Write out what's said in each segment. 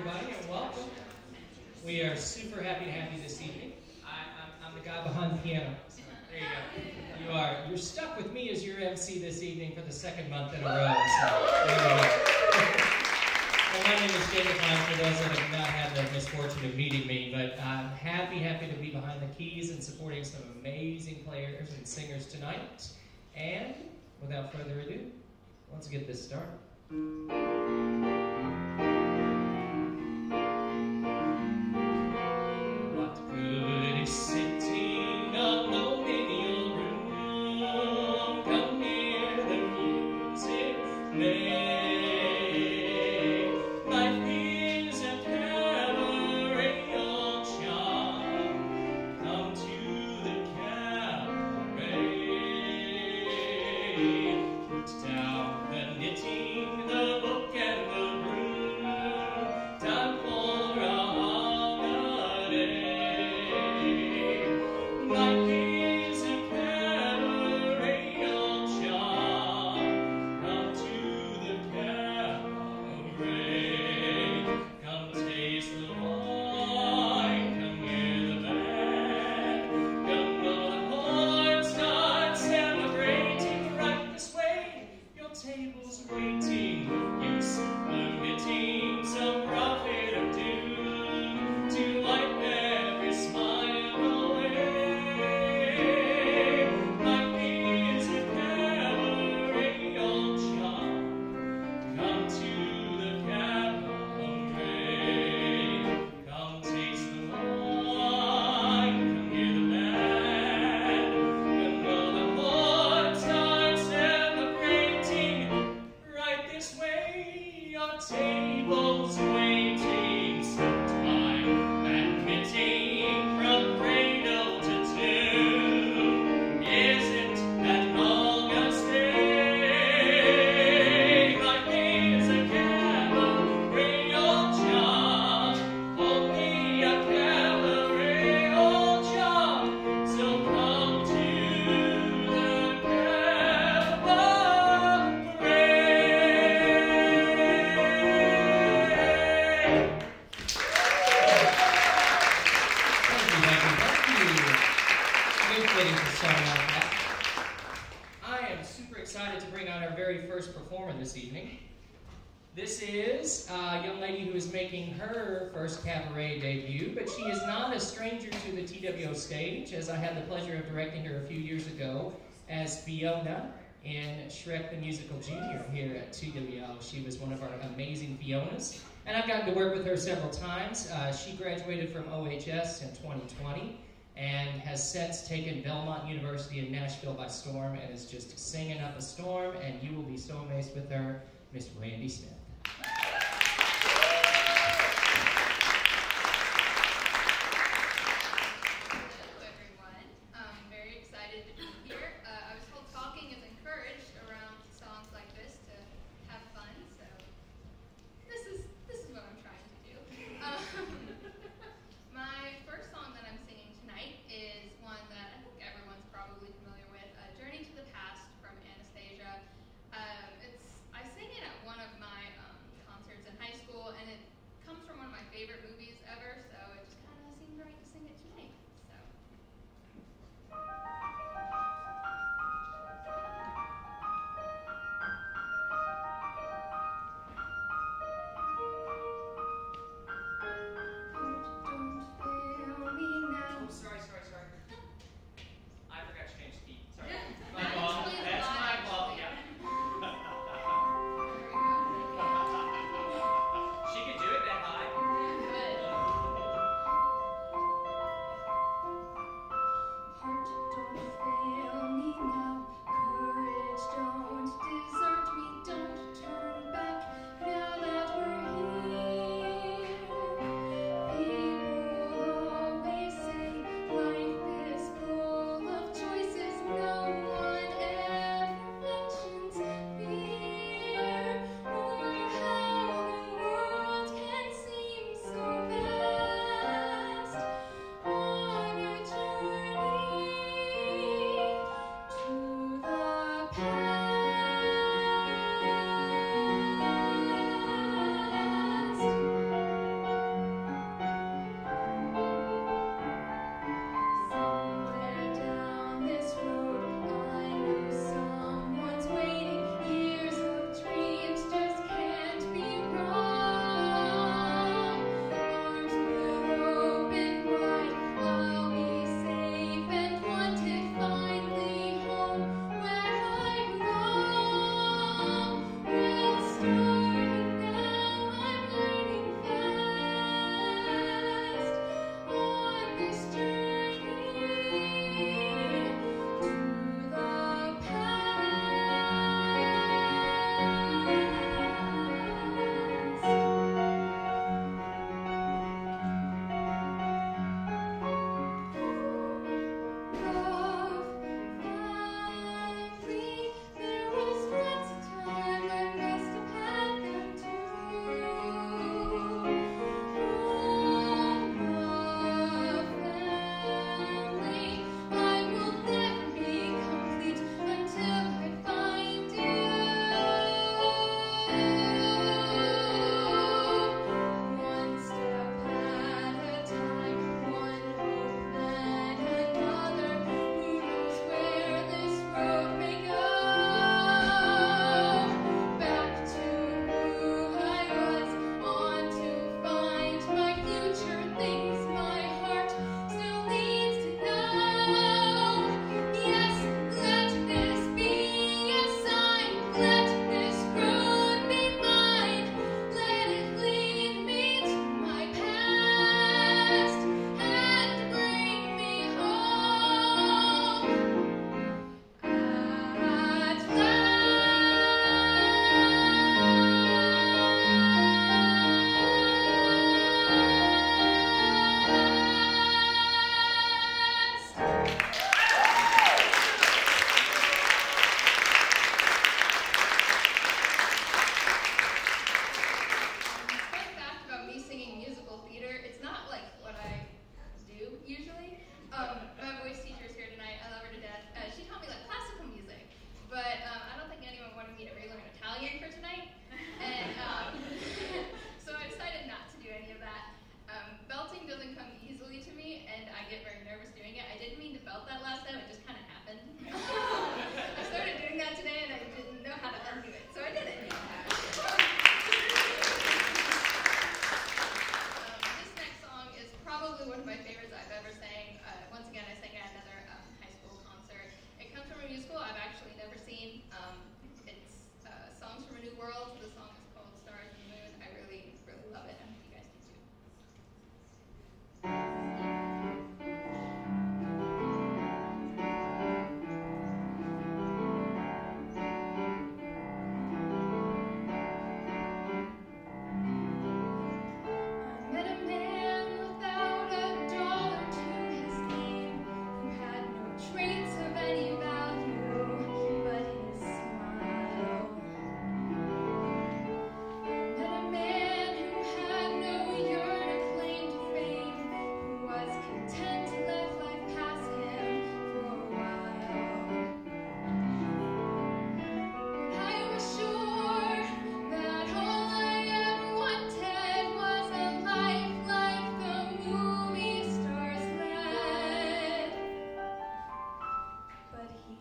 everybody, and welcome. We are super happy to have you this evening. I'm the guy behind the piano. So there you go. You're stuck with me as your MC this evening for the second month in a row. So there you go. Well, my name is Jacob Hine, for those that have not had the misfortune of meeting me, but I'm happy to be behind the keys and supporting some amazing players and singers tonight. And without further ado, let's get this started. What good is sitting alone in your room? Come hear the music play. Life is a cabaret all charm. Come to the cabaret. Put down the knitting, the book, and the broom. Time for a holiday. Life is a cabaret all charm. Come to the cabaret. Come taste the wine. Come hear the band. Come blow the horn. Start celebrating right this way. Your table's waiting. Use permitting some prophet of doom to wipe every smile away. Life is a cabaret all charm. Come to the cabaret. Come taste the wine. Come hear the band. Come blow the horn. Start celebrating right this way. Your table's waiting. Sometime admitting from cradle to tomb. Isn't that long a stay? Life is a cabaret all charm. Only a cabaret all charm. So come to the cabaret. Thank you. Good fitting for song like that. I am super excited to bring out our very first performer this evening. This is a young lady who is making her first cabaret debut, but she is not a stranger to the TWO stage, as I had the pleasure of directing her a few years ago as Fiona in Shrek the Musical Junior here at TWO. She was one of our amazing Fionas, and I've gotten to work with her several times. She graduated from OHS in 2020 and has since taken Belmont University in Nashville by storm and is just singing up a storm, and you will be so amazed with her, Miss Randy Smith. Hello, everyone. I'm very excited to be here. I was told talking is encouraged around songs like this to have fun, so this is what I'm trying to do. My first song that I'm singing tonight is one that I think everyone's probably familiar with, Journey to the Past from Anastasia. I sing it at one of my concerts in high school, and it comes from one of my favorite movies ever, so it just kind of seemed right to sing it tonight. So.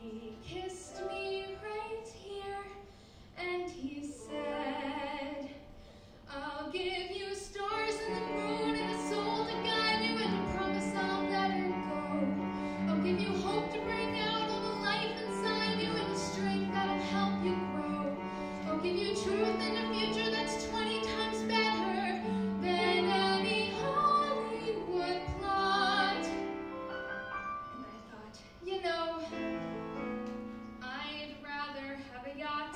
He kissed me right here, and he said, I'll give you stars and the moon and a soul to guide you, and a promise I'll never go. I'll give you hope to bring out all the life inside you, and the strength that'll help you grow. I'll give you truth and a future that's 20 times better than any Hollywood plot. And I thought, you know, I'd rather have a yacht.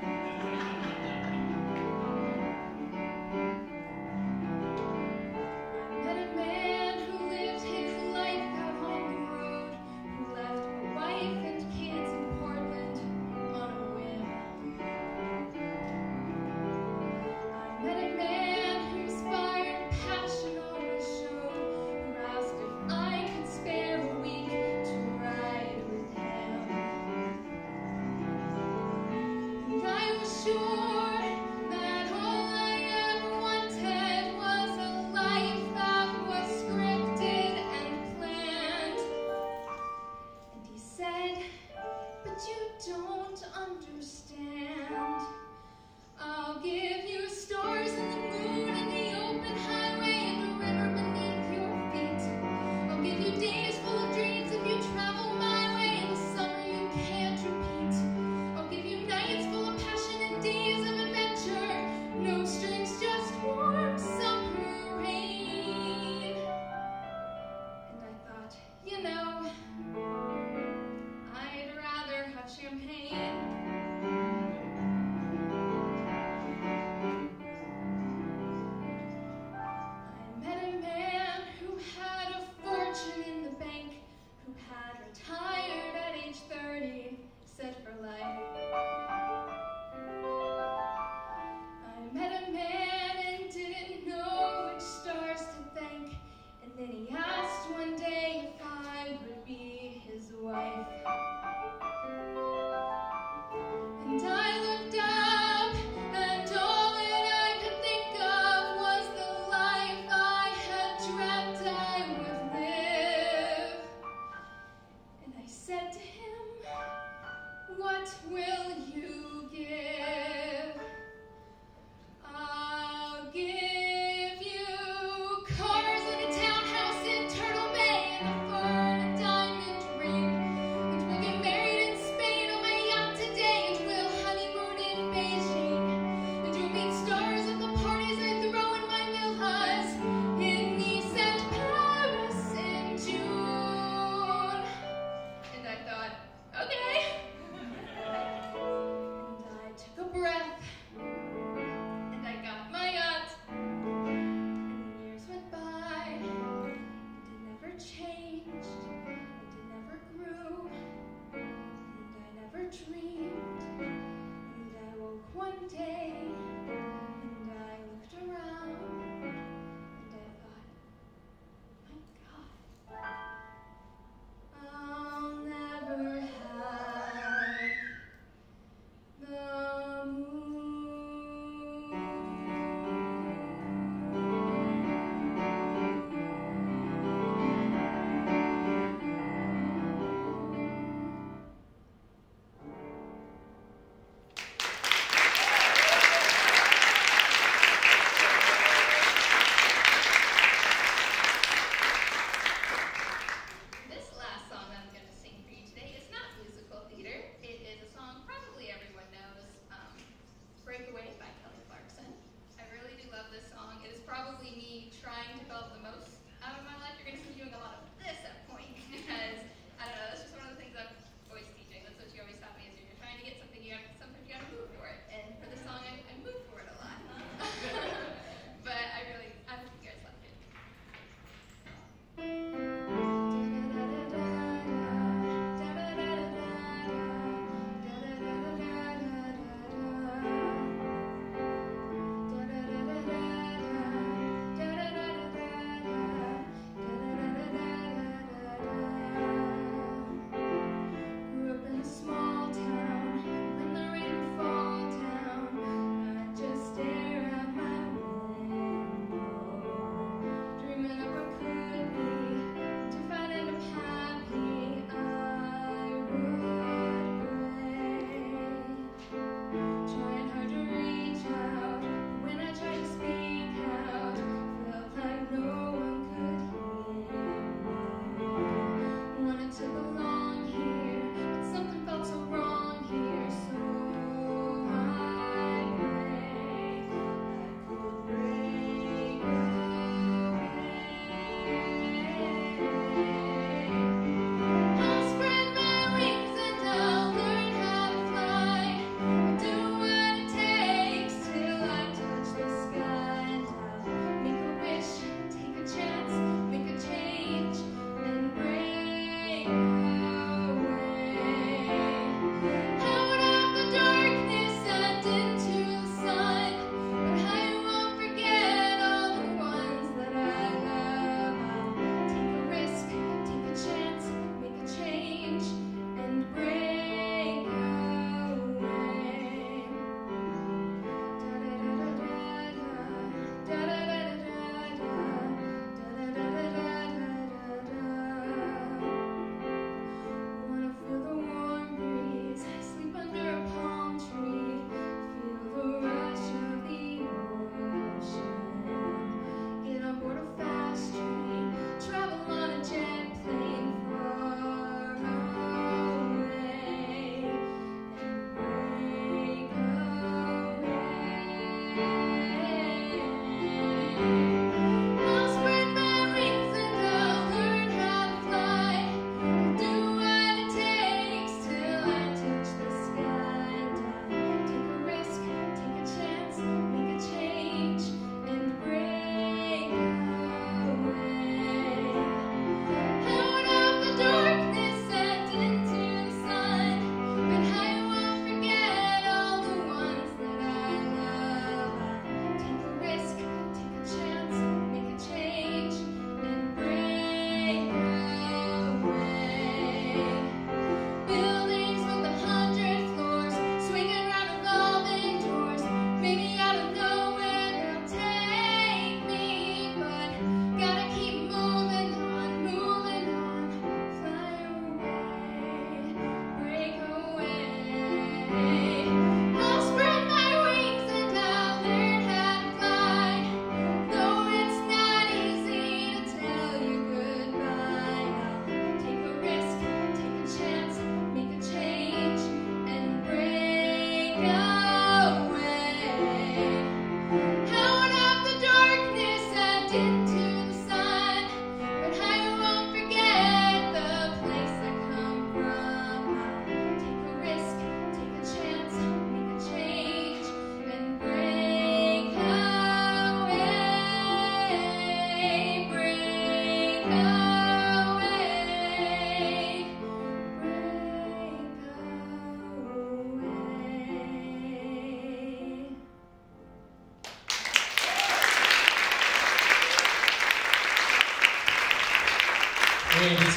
I met a man who lived his life out on the road, who left a wife and kids in Portland on a whim. I met a man whose fire and passion always showed, who asked if I could spare a week to ride with him. And I was sure that all I ever wanted was a life that was scripted and planned. And he said, but you don't understand. I'll give you stars and the moon and the open highway and a river beneath your feet. I'll give you days full of dreams if you travel my way, and a summer you can't repeat. I'll give you nights full of passion and days of adventure. No strings, just warm summer rain. And I thought, you know, I'd rather have champagne. I met a man who had a fortune in the bank, who had retired at age 30, set for life. I met a man and didn't know which stars to thank, and then he asked one day if I would be his wife. And I looked up, and all that I could think of was the life I had dreamt I would live. And I said to him, what will you give? I'll give you cars and a townhouse in Turtle Bay and a fur and a diamond ring. And we'll get married in Spain on my yacht today, and we'll honeymoon in Beijing. And you'll meet stars at the parties I throw in my villas in Nice and Paris in June. And I thought, okay. And I took a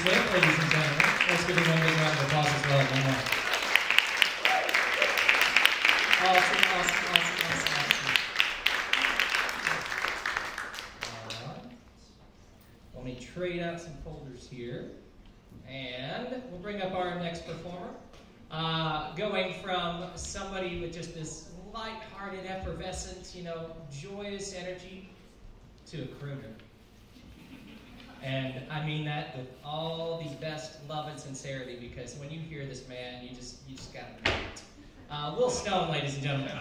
Swift, ladies and gentlemen. Let's give him one big round of applause as well. One more. Awesome. All right. Let me trade out some folders here. And we'll bring up our next performer. Going from somebody with just this light-hearted, effervescent, joyous energy to a crooner. And I mean that with all the best love and sincerity, because when you hear this man, you just gotta know it. Will Stone, ladies and gentlemen.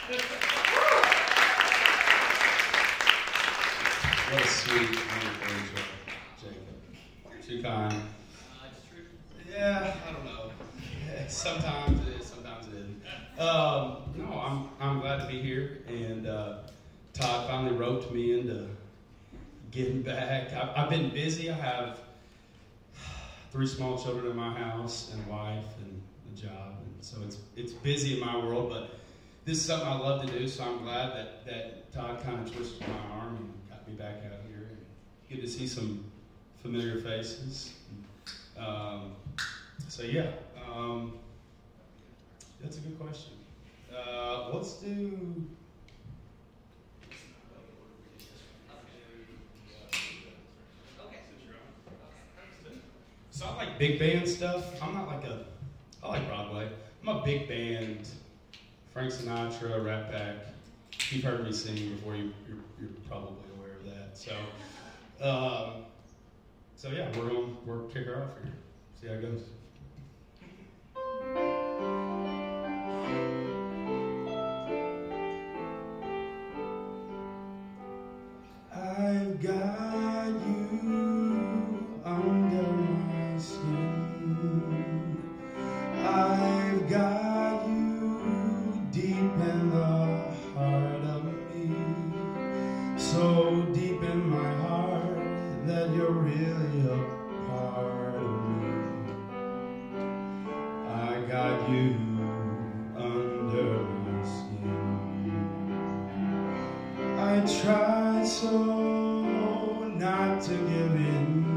What a sweet, wonderful intro, Jacob. Too kind. It's true. Yeah, I don't know. Sometimes it is, sometimes it isn't. No, I'm glad to be here, and Todd finally roped me into getting back. I've been busy. I have 3 small children in my house and a wife and a job, and so it's busy in my world, but this is something I love to do, so I'm glad that Todd kind of twisted my arm and got me back out here. And good to see some familiar faces. So yeah, that's a good question. Let's do... So I like big band stuff. I'm not I like Broadway. I'm a big band, Frank Sinatra, Rat Pack. You've heard me sing before, you're probably aware of that. So yeah, we're kick her off here. See how it goes. I've got you under my skin. I've got you deep in the heart of me. So deep in my heart that you're really a part of me. I got you under my skin. I tried so not to give in.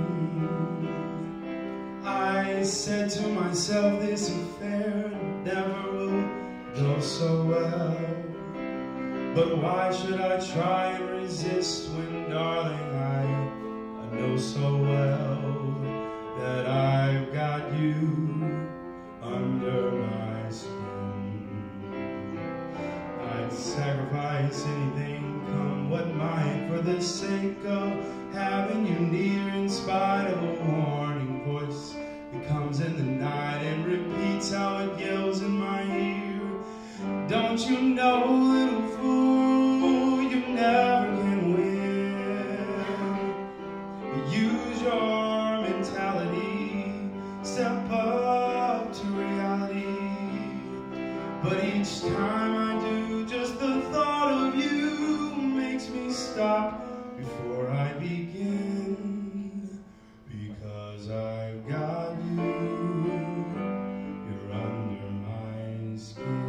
I said to myself, this affair never will go so well. But why should I try and resist when, darling, I know so well that I've got you under my skin. I'd sacrifice anything, come what might, for the sake of having you near, in spite of a warning voice that comes in the night and repeats how it yells in my ear. Don't you know, little fool, you never can win. Use your mentality, step up to reality. But each time I do, just the thought of you makes me stop before I begin. Because I've got you, you're under my skin.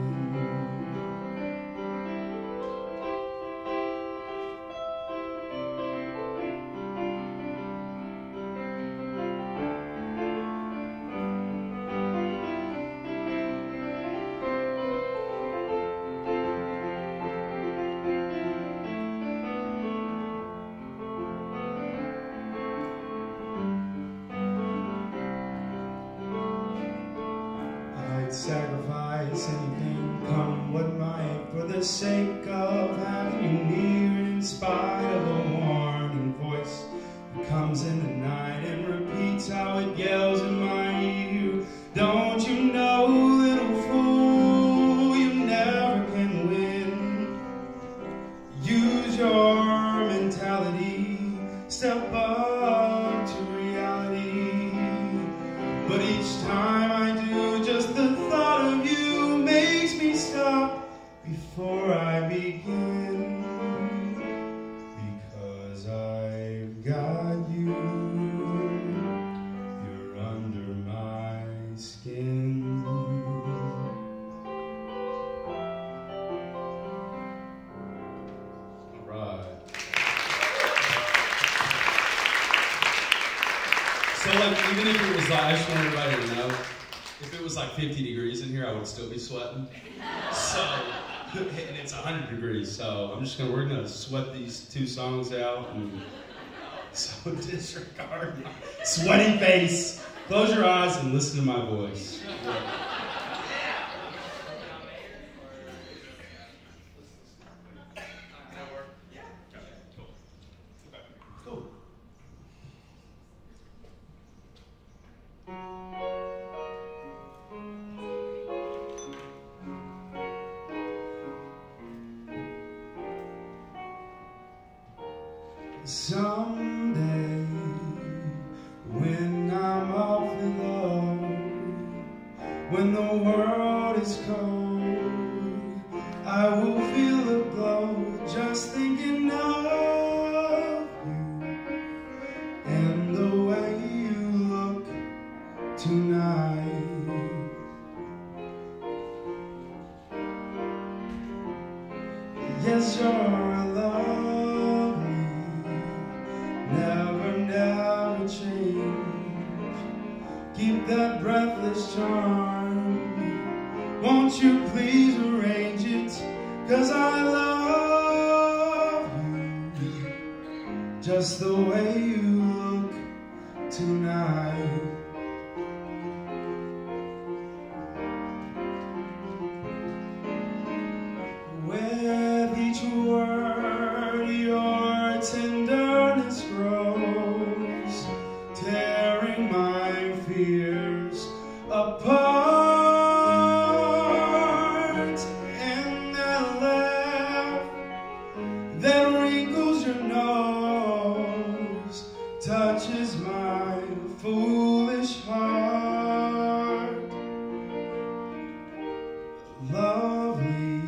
Sacrifice anything, come what might, for the sake of having you near, in spite of a warning voice that comes in the night and repeats how it yells in my ear. Don't you know, little fool, you never can win. Use your mentality, step up to reality. But each time I do, just the thought of you makes me stop before I begin. Because I've got you, you're under my skin. I just want everybody to know, if it was like 50 degrees in here, I would still be sweating. So, and it's 100 degrees, so we're gonna sweat these 2 songs out, and so disregard my sweaty face. Close your eyes and listen to my voice. Someday, when I'm awfully low, when the world is cold, I will feel a glow just thinking of you and the way you look tonight. Yes, you're lovely. Never change. Keep that breathless charm. Won't you please arrange it? 'Cause I love you just the way you look tonight. With each word your tenderness grows, tearing my fears apart. And that laugh that wrinkles your nose touches my foolish heart. Lovely,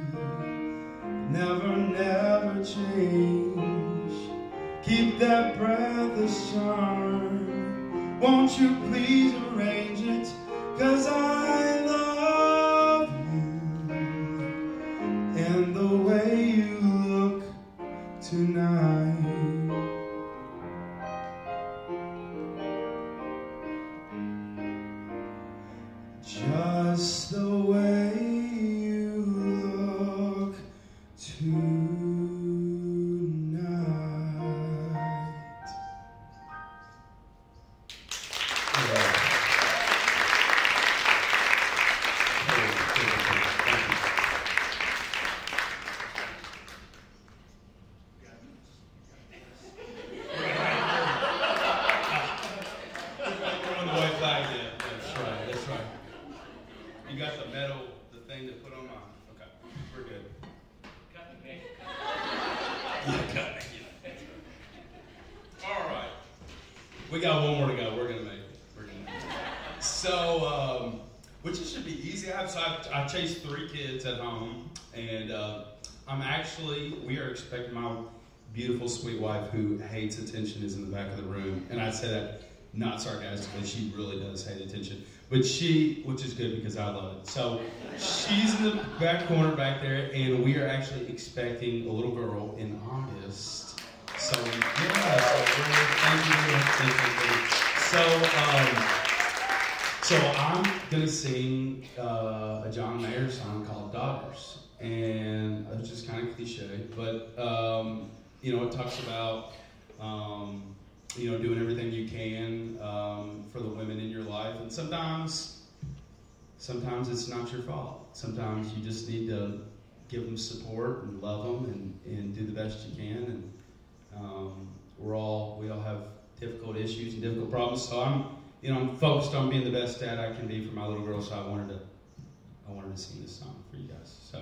never change. Keep that breathless charm. Won't you please arrange it? 'Cause I love you and the way you look tonight. Just the way you look tonight. We're on the white flag yet. That's right. You got the medal, the thing to put on mine. Okay, we're good. Cut me. Yeah, cut me. All right. We got one more to go. We're gonna make it. So, which should be easy. I chased 3 kids at home, and we are expecting my beautiful, sweet wife who hates attention is in the back of the room. And I say that not sarcastically, she really does hate attention. But which is good because I love it. So she's in the back corner back there, and we are actually expecting a little girl in August. So yeah, thank you very much. So I'm gonna sing a John Mayer song called "Daughters," and it's just kind of cliche, but it talks about doing everything you can for the women in your life, and sometimes it's not your fault. Sometimes you just need to give them support and love them and do the best you can. And we all have difficult issues and difficult problems. So I'm focused on being the best dad I can be for my little girl. So I wanted to sing this song for you guys. So.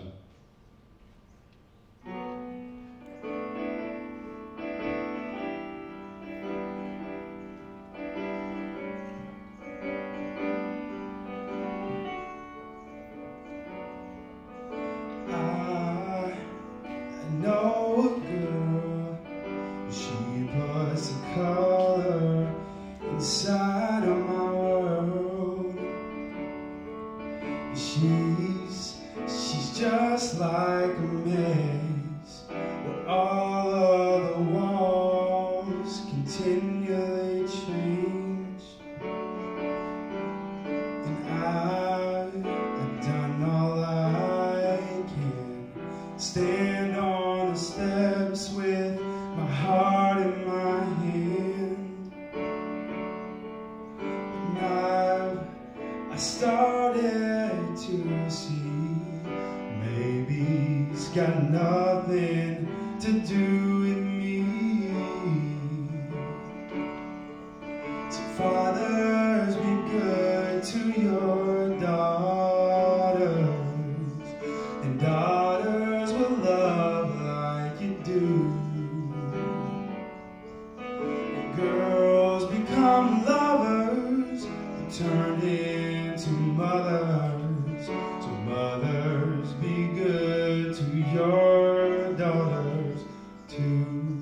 Inside of my world, she's just like a maze where all of the walls continually change. started to see maybe it's got nothing to do with me. So fathers, be good to your daughters, and daughters will love like you do. And girls become lovers who turn into mothers. So mothers, be good to your daughters too.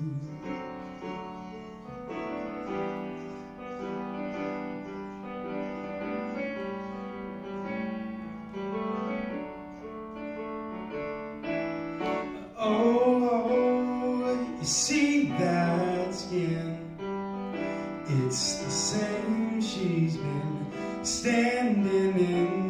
Oh, you see that skin? It's the same she's been standing in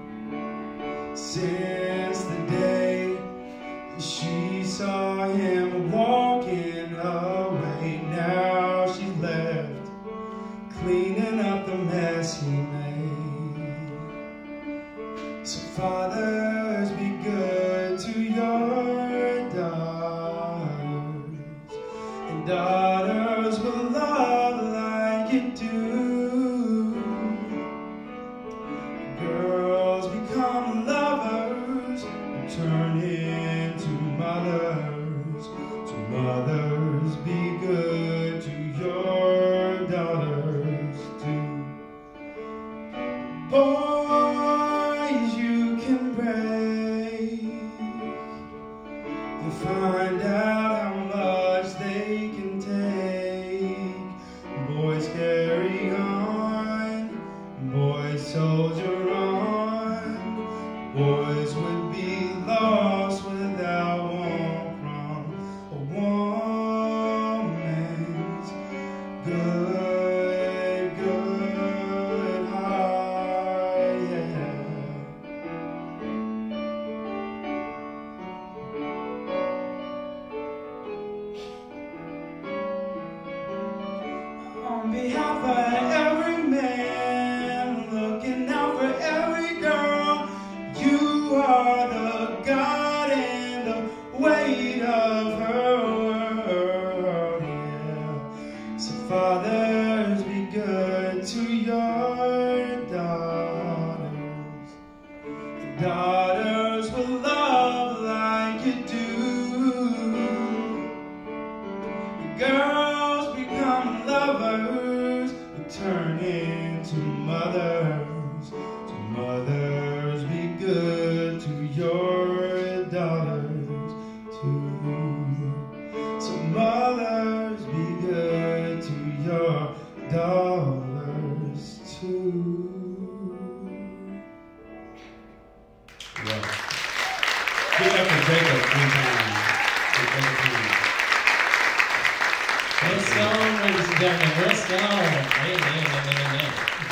since the day she saw him walking away. Now she left, cleaning up the mess he made. So fathers, be good to your daughters, and daughters will love like you do. Girls become lovers and turn into mothers. So mothers, be good to your daughters too. Boys, you can break and find out how much they can take. Boys, carry on. Boys, soldier on. Boys would be lost without warmth from a woman's good, good heart, yeah. On behalf of every man, looking out for every girl, you are the God and the weight of her world, yeah. So fathers, be good to your daughters. The daughters will love like you do. The girls become lovers who turn into mothers. So mothers, be good to your daughters too. So mothers, be good to your daughters too. Yeah. Give it up for Jacob 3 times. Let's go, ladies and gentlemen. Let's go. Amen, amen, amen.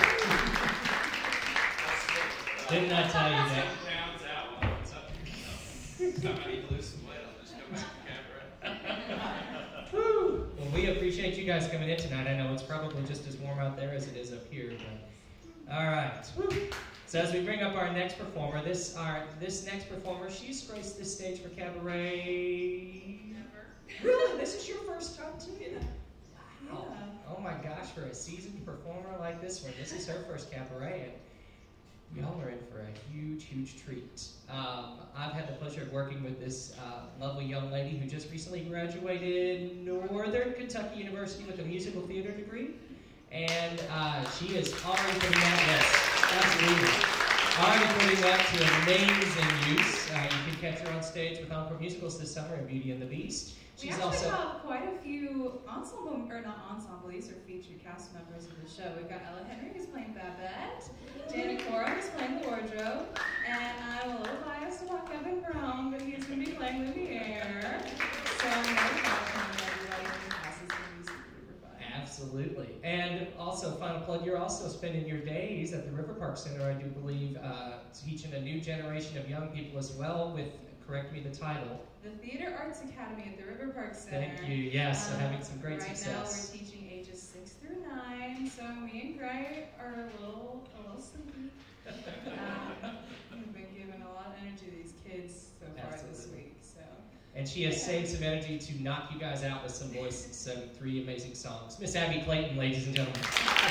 Didn't I tell you that? Pounds out. What's up? Time I need to lose some weight, I'll just go back to camera. Woo. Well, we appreciate you guys coming in tonight. I know it's probably just as warm out there as it is up here. But all right. Woo. So as we bring up our next performer, this next performer, she's graced this stage for cabaret. Never. Really? This is your first time too? Wow. Yeah. Oh my gosh, for a seasoned performer like this one, this is her first cabaret. And y'all are in for a huge, huge treat. I've had the pleasure of working with this lovely young lady who just recently graduated Northern Kentucky University with a musical theater degree. And she is already putting that, yes, absolutely, already putting that to amazing use. You can catch her on stage with Encore Musicals this summer in Beauty and the Beast. We She's actually also have quite a few ensemble, or not ensemble, these are featured cast members of the show. We've got Ella Henry who's playing Babette, Dana Cora who's playing the wardrobe, and I'm a little biased about Kevin Brown, but he's going to be playing Lumiere. So I'm very proud of him and everybody who passes the music super fun. absolutely. And also, final plug, you're also spending your days at the River Park Center, I do believe, teaching a new generation of young people as well with, correct me the title. The Theater Arts Academy at the River Park Center. Thank you, yes, so having some great right success. Right now we're teaching ages 6 through 9, so me and Gray are a little sleepy. We've been giving a lot of energy to these kids so far this Absolutely. week. So. And she has saved some energy to knock you guys out with some voice, some 3 amazing songs. Miss Abby Clayton, ladies and gentlemen.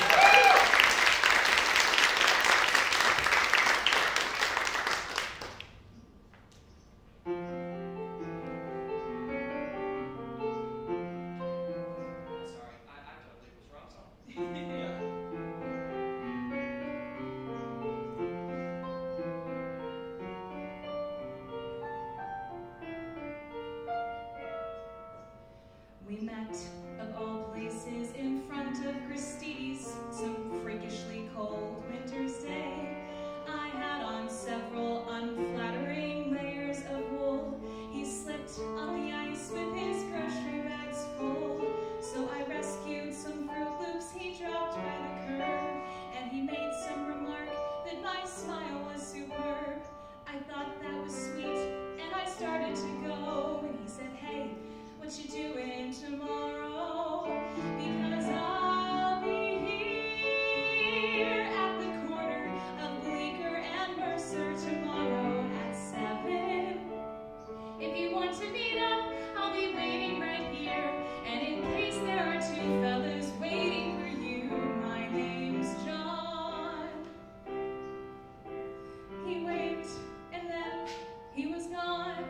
Sorry, I totally was wrong song. We met, of all places, in front of Christie's, some freakishly cold winter's day. I had on several unflattering layers of wool. He slipped on the ice with his grocery bags full. So I rescued some Fruit Loops he dropped by the curb, and he made some remark that my smile was superb. I thought that was sweet, and I started to go, and he said, "Hey, what you doing tomorrow? Because I'll be here at the corner of Bleecker and Mercer tomorrow at 7. If you want to meet up, I'll be waiting right here. And in case there are 2 fellas waiting for you, my name's John." He waved, and then he was gone.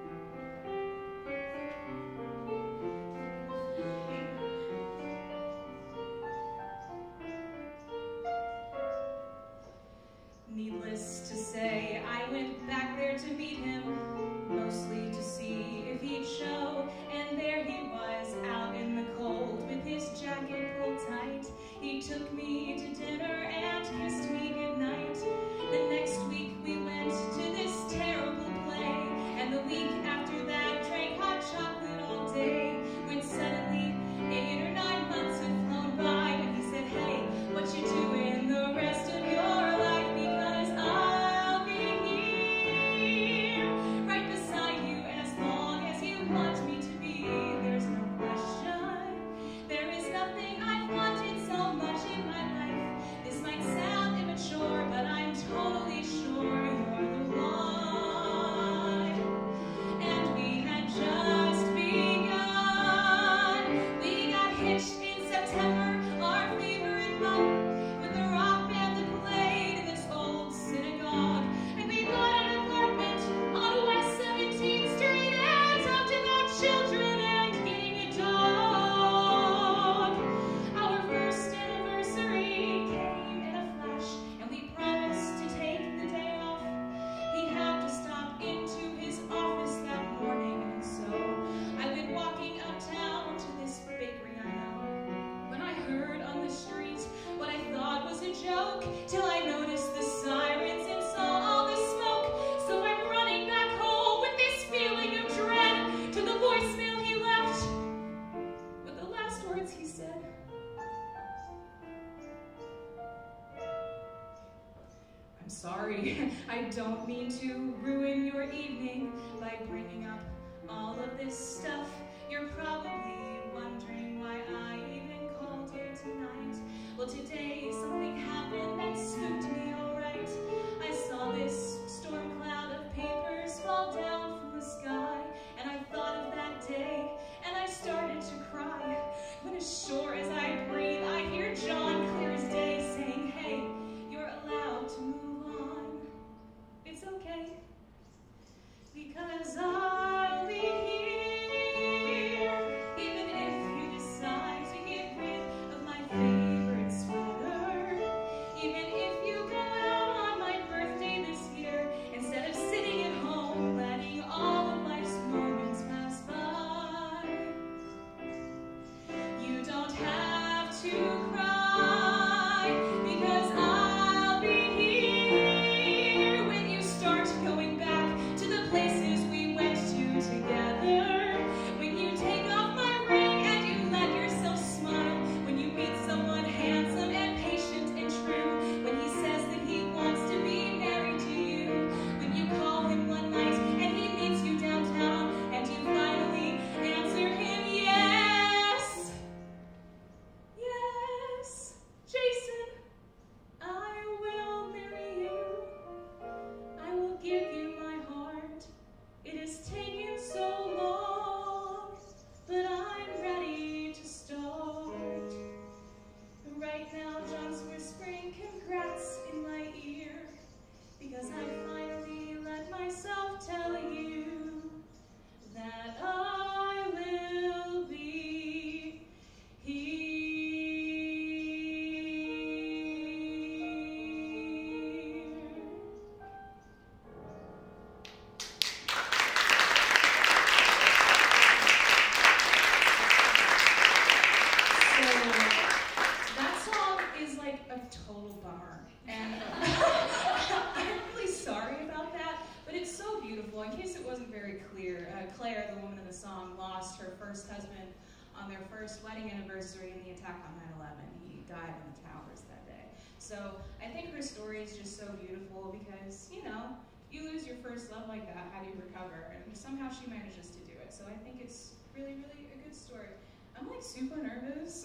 Needless to say, I went back there to meet him, mostly to see if he'd show. And there he was, out in the cold, with his jacket pulled tight. He took me to dinner and kissed me goodnight. The next week we went to this terrible play, and the week after that drank hot chocolate all day. When suddenly 8 or 9 months had flown by, and he said, "Hey, what you doing the rest of your life? Because I'll be here, right beside you, as long as you want me to be. There's no question. There is nothing I've wanted so much in my life. This might sound immature, but I'm totally sure you're the one." And we had just begun. We got hitched in September, our favorite month, with the rock band that played in this old synagogue. And we bought an apartment on West 17th Street and talked about children and getting a dog. Our first anniversary came in a flash, and we promised to take the day off. He had to stop into his office that morning, and so I went walking uptown to this bakery I know. When I heard on the street what I thought was a joke, till I noticed the sirens and saw all the smoke. So I'm running back home with this feeling of dread to the voicemail he left. But the last words he said, "I'm sorry, I don't mean to ruin your evening by bringing up all of this stuff. You're probably wondering why I even called you tonight. Well, today something happened that spooked me, alright. I saw this storm cloud of papers fall down from the sky, and I thought of that day, and I started to cry. When as sure as I breathe, I hear John clear as day saying, 'Hey, you're allowed to move on. It's okay, because I'll be here, even if you decide to get rid of my favorite sweater, even if you I finally let myself tell you that I will be here. So that song is like a total bummer, and I'm really sorry about that, but it's so beautiful. In case it wasn't very clear, Claire, the woman in the song, lost her first husband on their first wedding anniversary in the attack on 9/11. He died in the towers that day. So I think her story is just so beautiful because, you know, you lose your first love like that, how do you recover? And somehow she manages to do it. So I think it's really, really a good story. I'm like super nervous.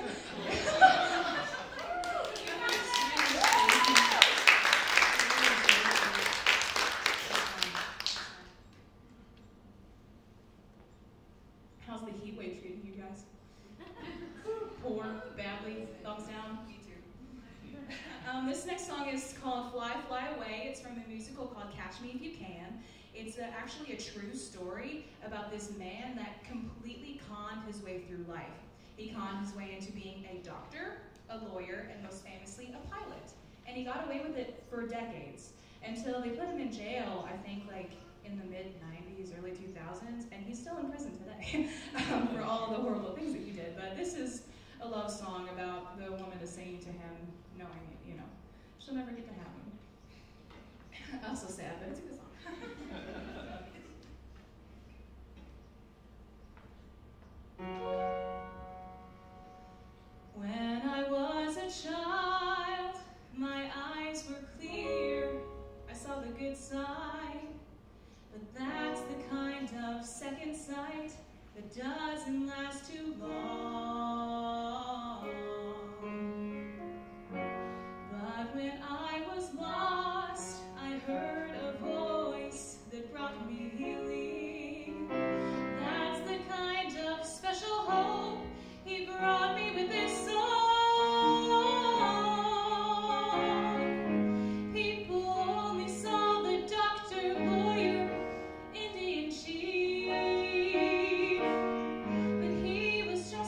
How's the heat wave treating you guys? Poor, badly, thumbs down? Me too. This next song is called Fly, Fly Away. It's from a musical called Catch Me If You Can. It's actually a true story about this man that completely conned his way through life. He conned his way into being a doctor, a lawyer, and most famously, a pilot. And he got away with it for decades until they put him in jail, I think, like in the mid-90s, early 2000s, and he's still in prison today for all the horrible things that he did. But this is a love song about the woman is saying to him, knowing, you know, she'll never get to have him. Also sad, but it's a good song. When I was a child, my eyes were clear. I saw the good side, but that's the kind of second sight that doesn't last too long. But when I was lost, I heard a voice that brought me healing. That's the kind of special hope he brought me with this song. People only saw the doctor, lawyer, Indian chief, but he was just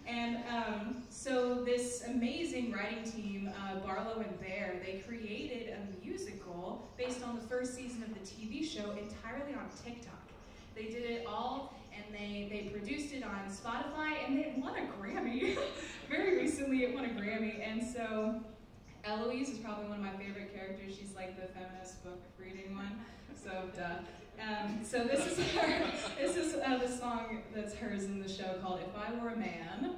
And so this amazing writing team, Barlow and Bear, they created a musical based on the first season of the TV show entirely on TikTok. They did it all, and they produced it on Spotify, and it won a Grammy. Very recently, it won a Grammy, and so Eloise is probably one of my favorite characters. She's like the feminist book reading one, so duh. So this is the song that's hers in the show called If I Were a Man.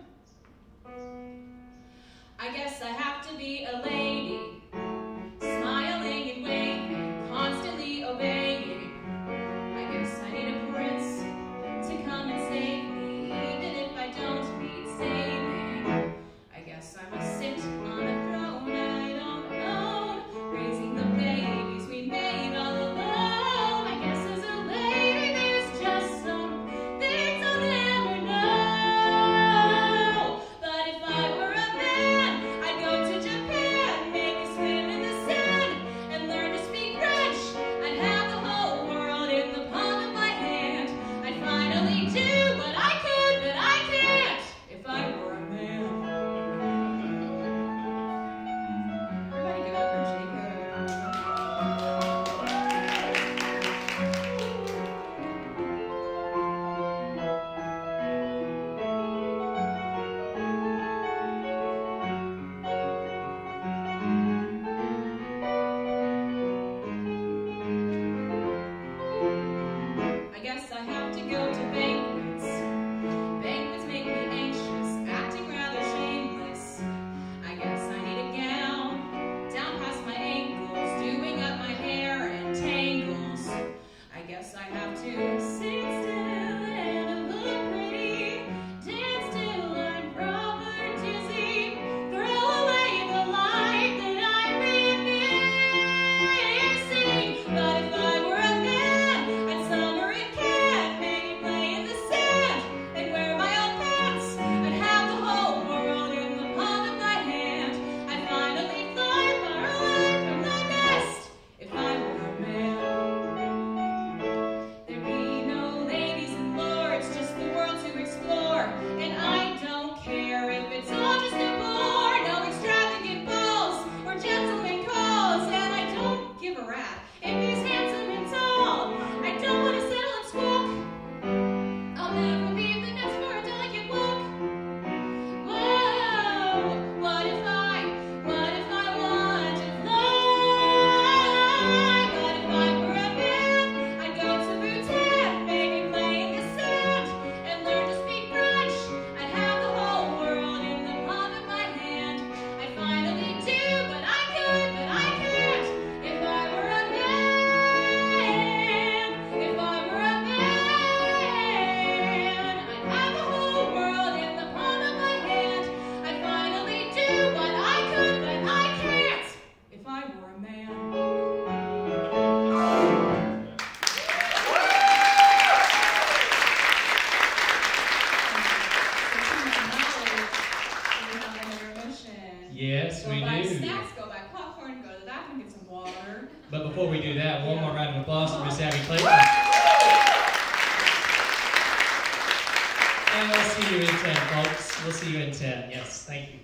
I guess I have to be a lady, smiling and waving, constantly obeying. I guess I need a prince to come and save me, even if I don't need saving. I guess I must sit on a throne I don't own, raising the babies we made all alone. I guess as a lady there's just some things I'll never know. But if I were a man, I'd go to Japan, maybe swim in the sand, and learn to speak French. I'd have the whole world in the palm of my hand. I'd finally do what I could, but I can't. If I were a man. Everybody give it up for Jacob. I guess I have to go to banquets. Banquets make me anxious, acting rather shameless. I guess I need a gown down past my ankles, doing up my hair in tangles. I guess I have to sit still and look pretty, dance till I'm proper dizzy, throw away the life that I'm missing. But if I were a man, I'd summer in Cannes, maybe play in the sand, and wear my own pants. I'd have the whole world in the palm of my hand. I'd finally fly far away from the nest. If I were a man, there'd be no ladies and lords, just the world to explore. And I don't care if it's all just a bore, no extravagant balls or gentlemen calls. And I don't give a rat if he's handsome and tall. I don't want to settle and squawk. I'll never leave the nest for a delicate walk. Whoa, what if I wanted to fly? But if I were a man, I'd go to Bhutan, maybe play in the sand, and learn to speak French. I'd have the whole world in the palm of my hand. I'd finally do what I could, but I can't. If I were a man, if I were a man, I'd have the whole world in the palm of my hand. I'd finally do what I could, but I can't. If I were a man. Yes, Go we buy do. snacks, go buy popcorn, go to the bathroom, get some water. But before we do that, one more round of applause for Miss Abby Clayton. And we'll see you in 10, folks. We'll see you in 10. Yes, thank you.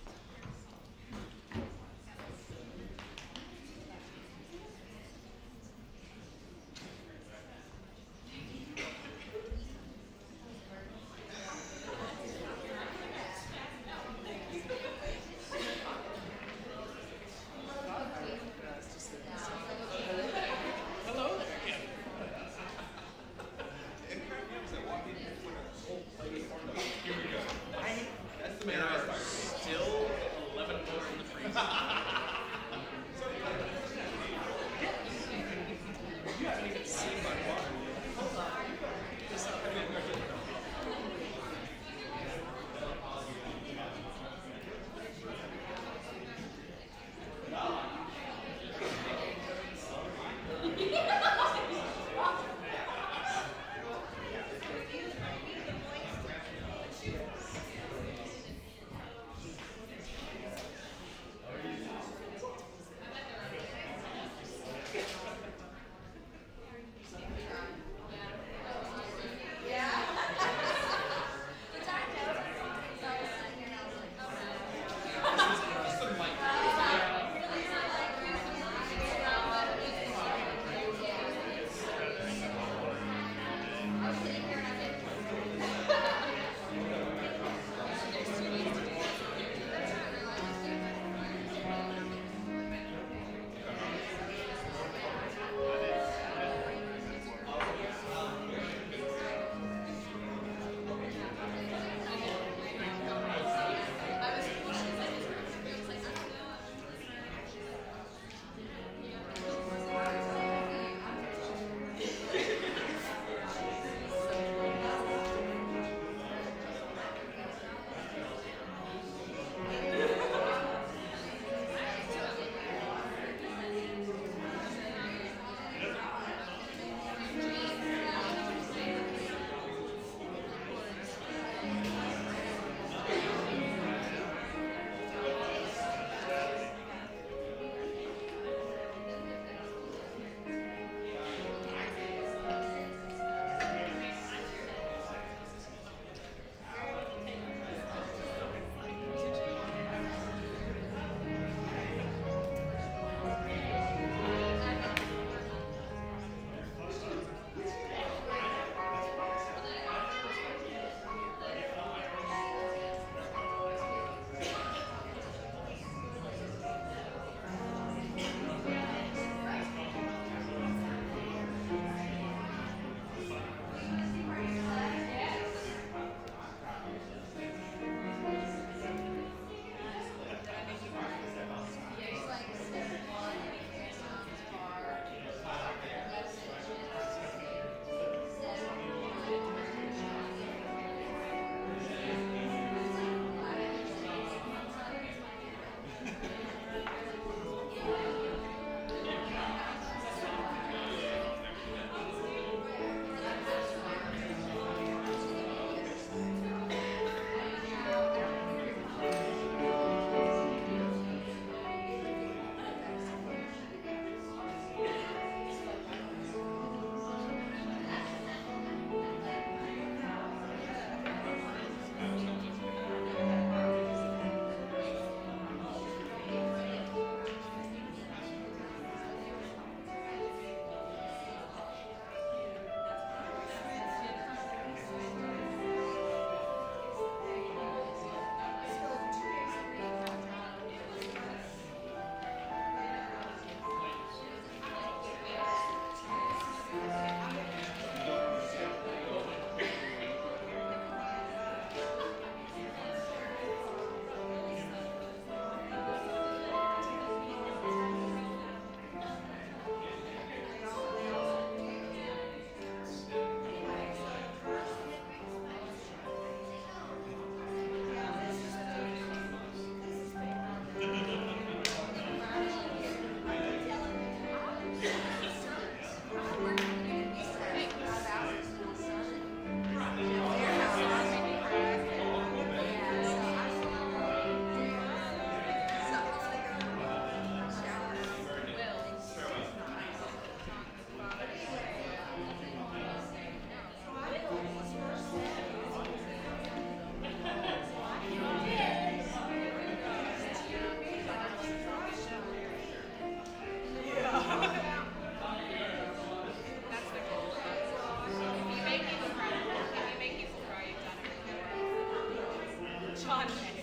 That's the man I was still 11 below in the freezer. You haven't even seen my water. John Mayer.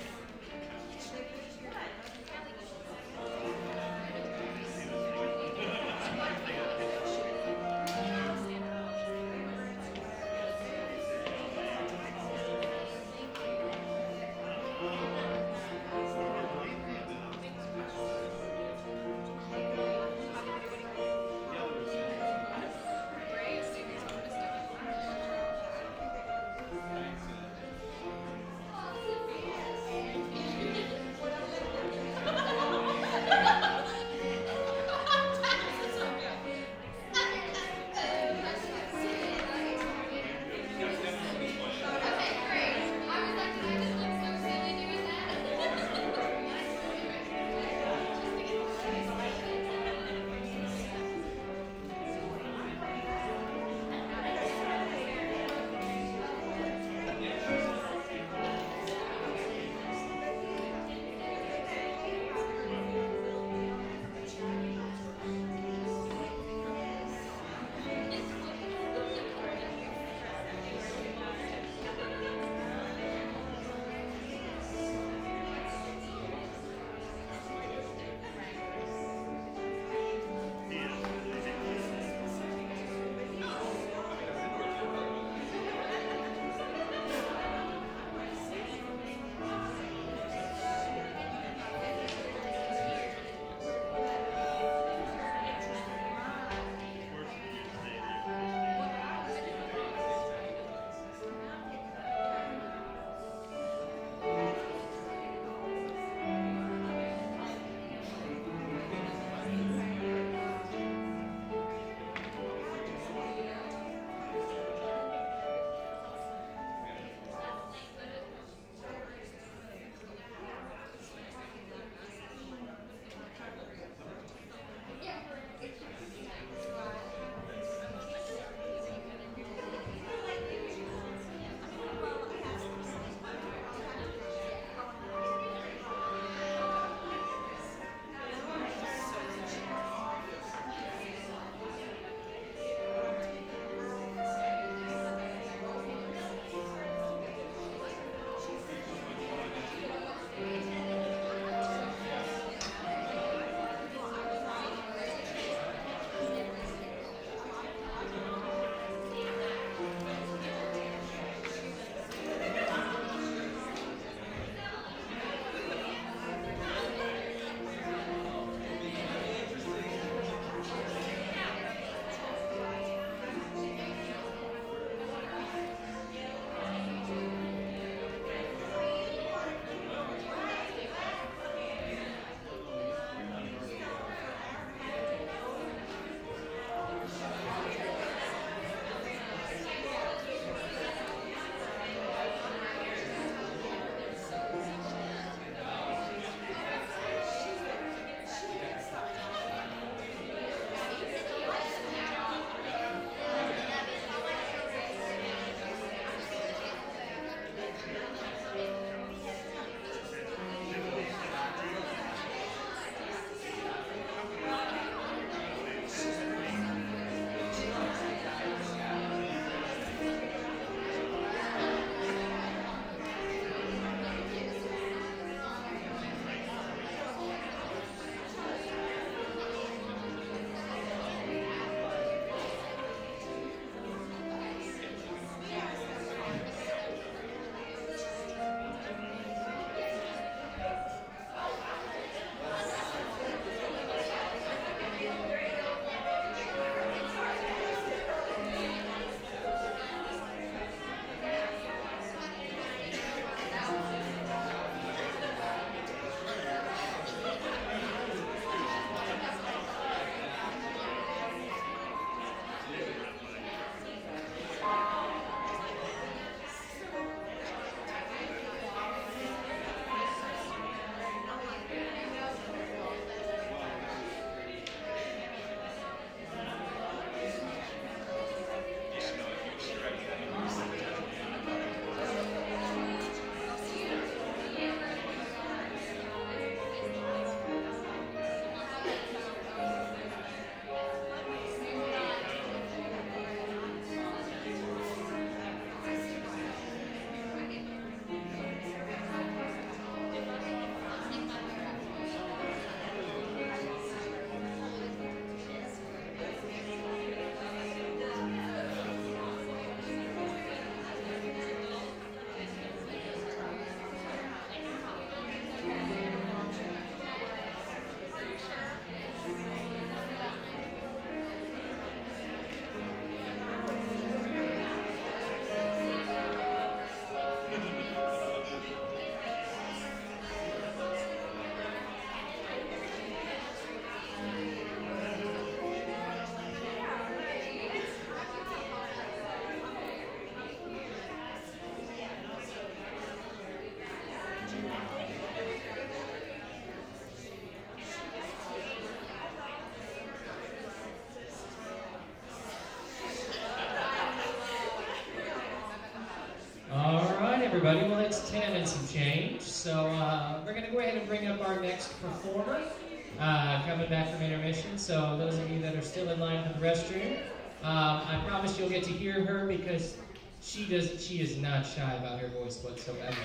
everybody. Well, it's 10 and some change, so we're going to go ahead and bring up our next performer, coming back from intermission. So those of you that are still in line for the restroom, I promise you'll get to hear her because she is not shy about her voice whatsoever.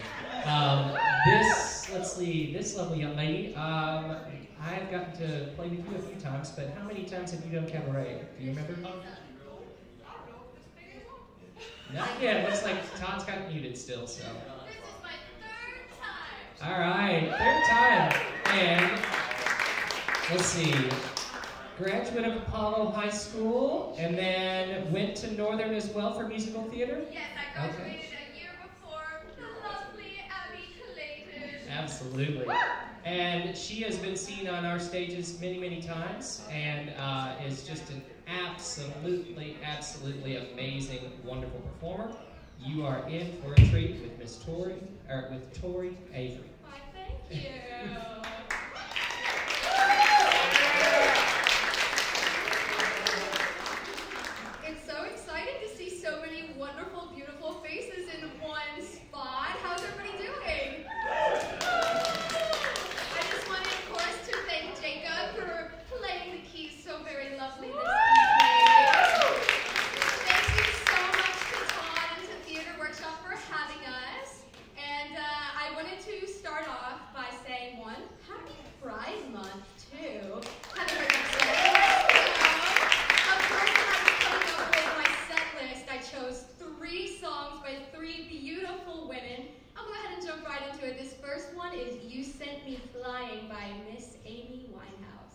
This lovely young lady, I've gotten to play with you a few times, but how many times have you done cabaret? Do you remember? Not yet. Looks like Todd's got muted still, so. This is my third time. All right, third time. And let's see. Graduate of Apollo High School, and then went to Northern as well for musical theater? Yes, I graduated a year before the lovely Abby Clayton. Absolutely. And she has been seen on our stages many, many times, and is just an absolutely amazing, wonderful performer. You are in for a treat with Tori Avery. Why, thank you. It's so exciting to see so many wonderful, beautiful faces in one spot. How's everybody doing? I just wanted, of course, to thank Jacob for playing the keys so very lovely this evening. Thank you so much to Todd and to Theater Workshop for having us. And I wanted to start off by saying, one, happy Pride Month, too. Happy birthday. Of course, when I was coming up with my set list, I chose 3 songs by 3 beautiful women. I'll go ahead and jump right into it. This first one is You Sent Me Flying by Miss Amy Winehouse.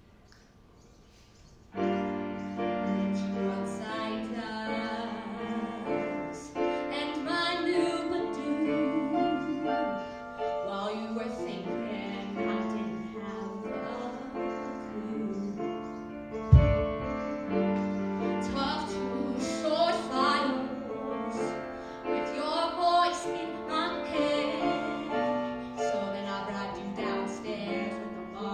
Outside house and my new Badoo. While you were thinking I didn't have a clue. Tough to show silence with your voice in my head. So then I brought you downstairs with the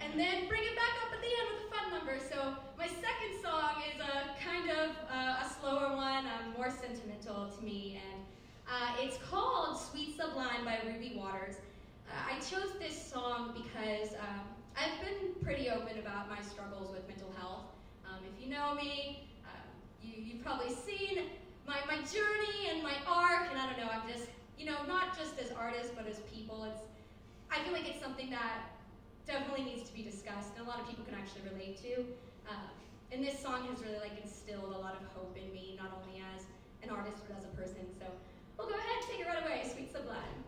and then bring it back up at the end with a fun number. So my second song is a kind of a slower one, more sentimental to me, and it's called Sweet Sublime by Ruby Waters. I chose this song because I've been pretty open about my struggles with mental health. If you know me, you've probably seen my journey and my arc, and I don't know, I'm just, not just as artists, but as people. I feel like it's something that definitely needs to be discussed, and a lot of people can actually relate to. And this song has really instilled a lot of hope in me, not only as an artist, but as a person. So we'll go ahead, take it right away, Sweet Sublime.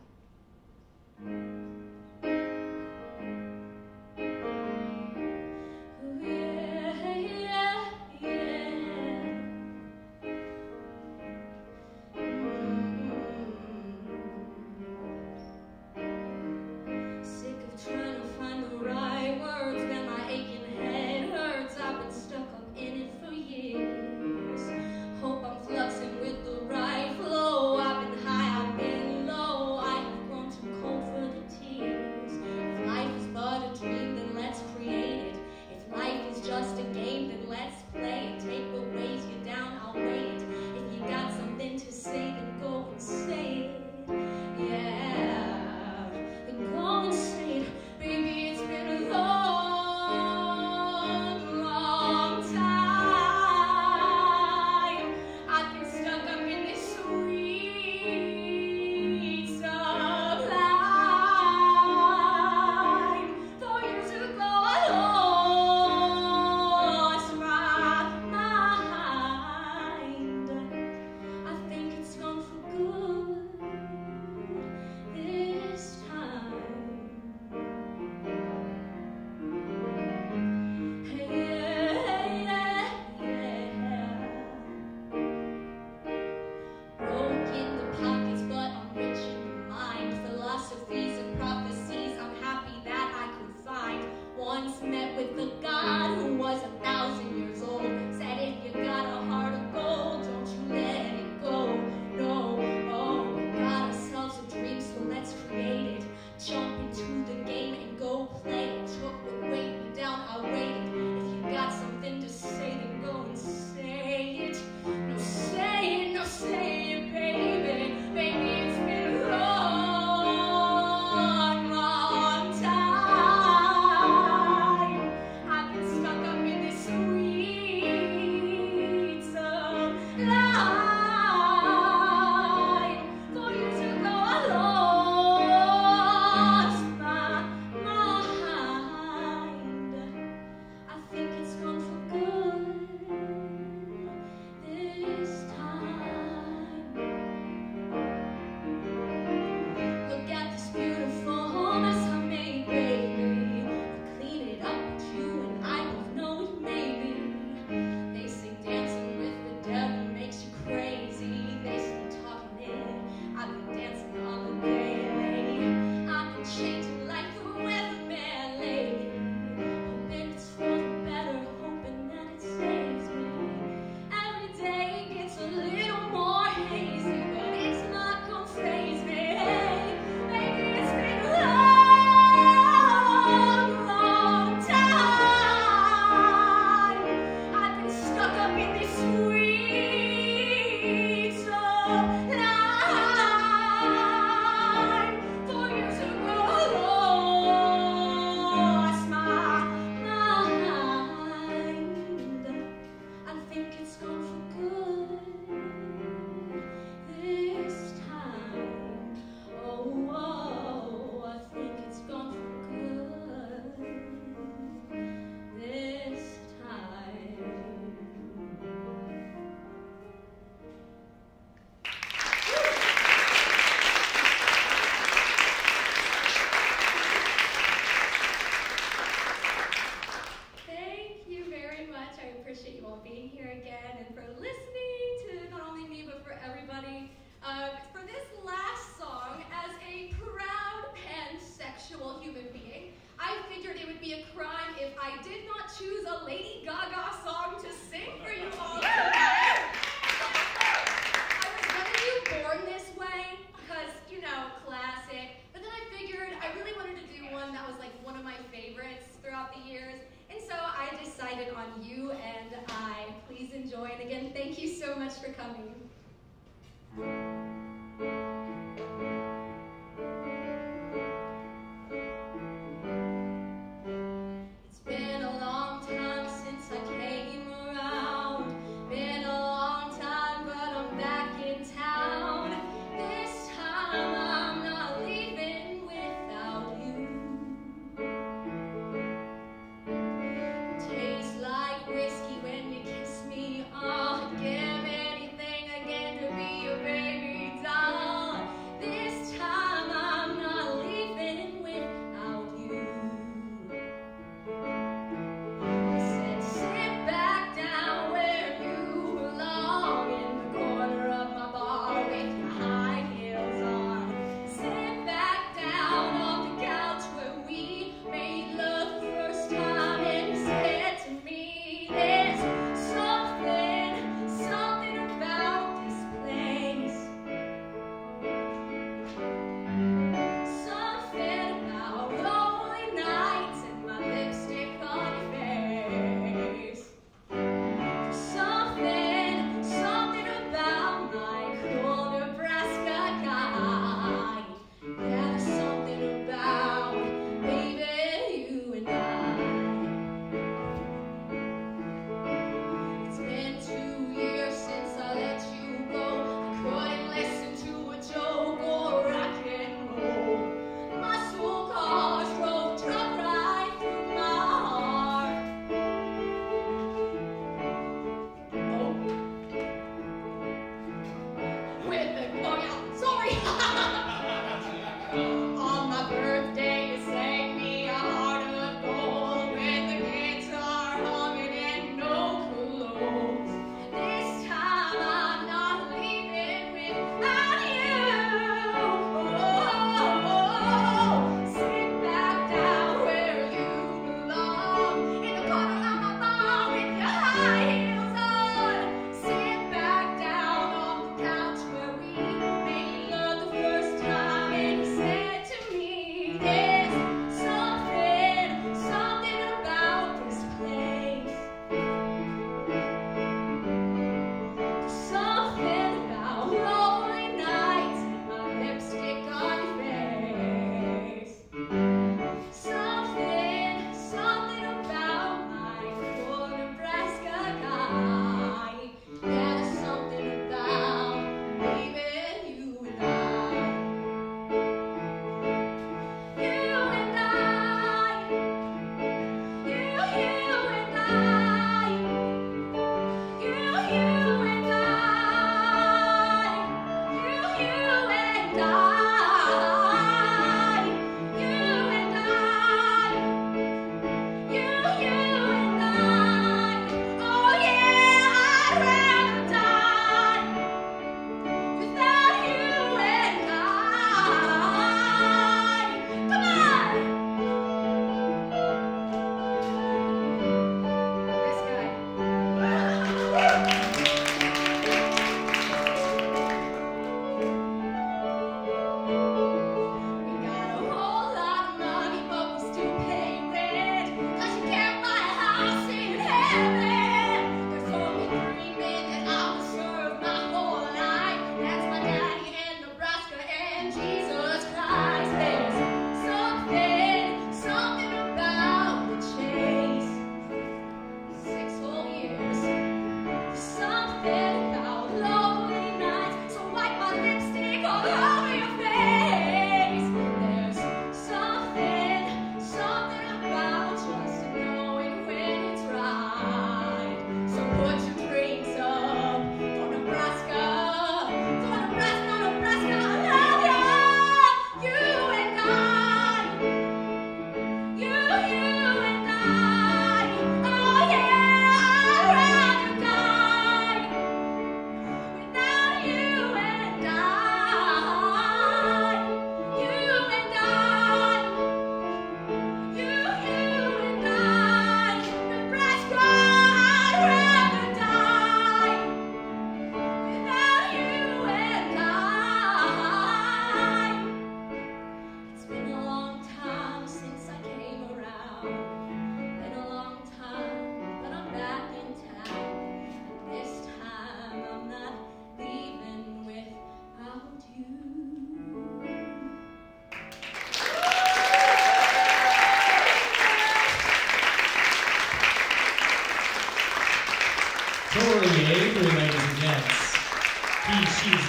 Hope I'm fluxing with the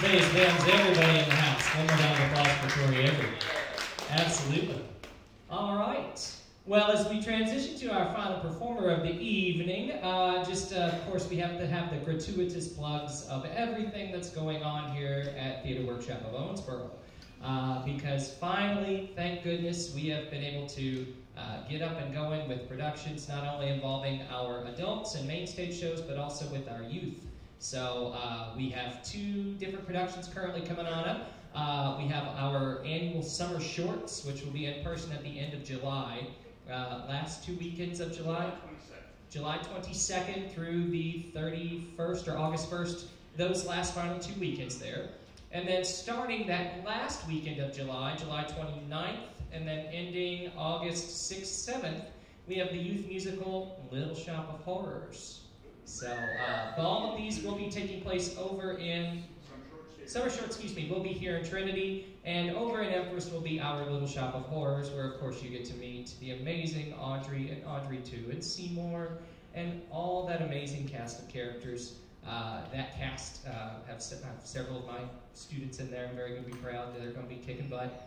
bass, drums, everybody in the house. One more round of applause for Tori Everett. Absolutely. All right. Well, as we transition to our final performer of the evening, of course, we have to have the gratuitous plugs of everything that's going on here at Theater Workshop of Owensboro. Because finally, thank goodness, we have been able to get up and going with productions not only involving our adults and main stage shows, but also with our youth. So we have 2 different productions currently coming on up. We have our annual Summer Shorts, which will be in person at the end of July. Last 2 weekends of July. July 22nd through the 31st or August 1st. Those last final 2 weekends there. And then starting that last weekend of July, July 29th, and then ending August 6th, 7th, we have the youth musical Little Shop of Horrors. So all of these will be taking place over in Summer Short, will be here in Trinity, and over in Everest will be our Little Shop of Horrors, where of course you get to meet the amazing Audrey and Audrey 2 and Seymour, and all that amazing cast of characters. That cast have several of my students in there. I'm very going to be proud that they're going to be kicking butt.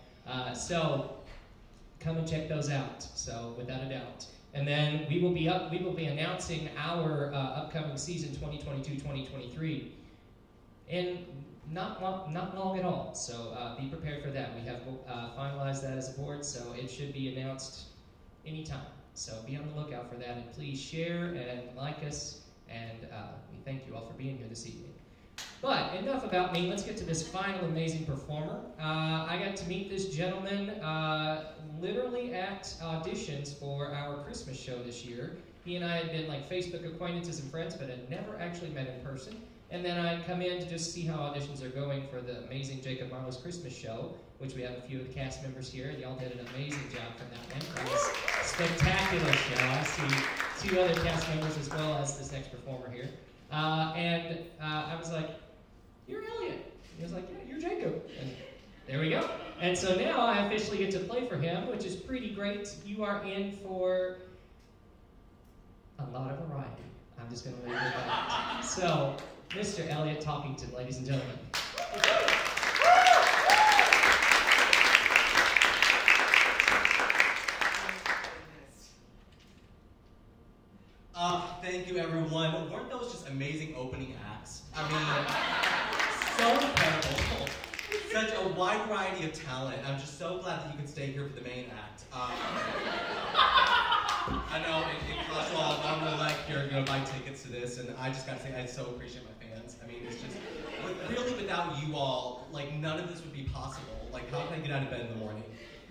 So come and check those out. So without a doubt. And then we will be announcing our upcoming season 2022-2023 in not long at all. So be prepared for that. We have finalized that as a board, so it should be announced anytime. So be on the lookout for that, and please share and like us. And we thank you all for being here this evening. But enough about me. Let's get to this final amazing performer. I got to meet this gentleman literally at auditions for our Christmas show this year. He and I had been like Facebook acquaintances and friends, but had never actually met in person. And then I come in to just see how auditions are going for the amazing Jacob Marlowe's Christmas show, which we have a few of the cast members here. Y'all did an amazing job for that one. It was a spectacular show. I see 2 other cast members as well as this next performer here. I was like, "You're Elliot." He was like, "Yeah, you're Jacob." And there we go. And so now I officially get to play for him, which is pretty great. You are in for a lot of variety. I'm just going to leave it at that. So, Mr. Elliot Talkington, ladies and gentlemen. Thank you, everyone. Weren't those just amazing opening acts? I mean, so incredible. Such a wide variety of talent. I'm just so glad that you could stay here for the main act. I know it costs you all an arm and a leg here, buy tickets to this, and I just gotta say, I so appreciate my fans. I mean, it's just, really without you all, like, none of this would be possible. Like, how can I get out of bed in the morning?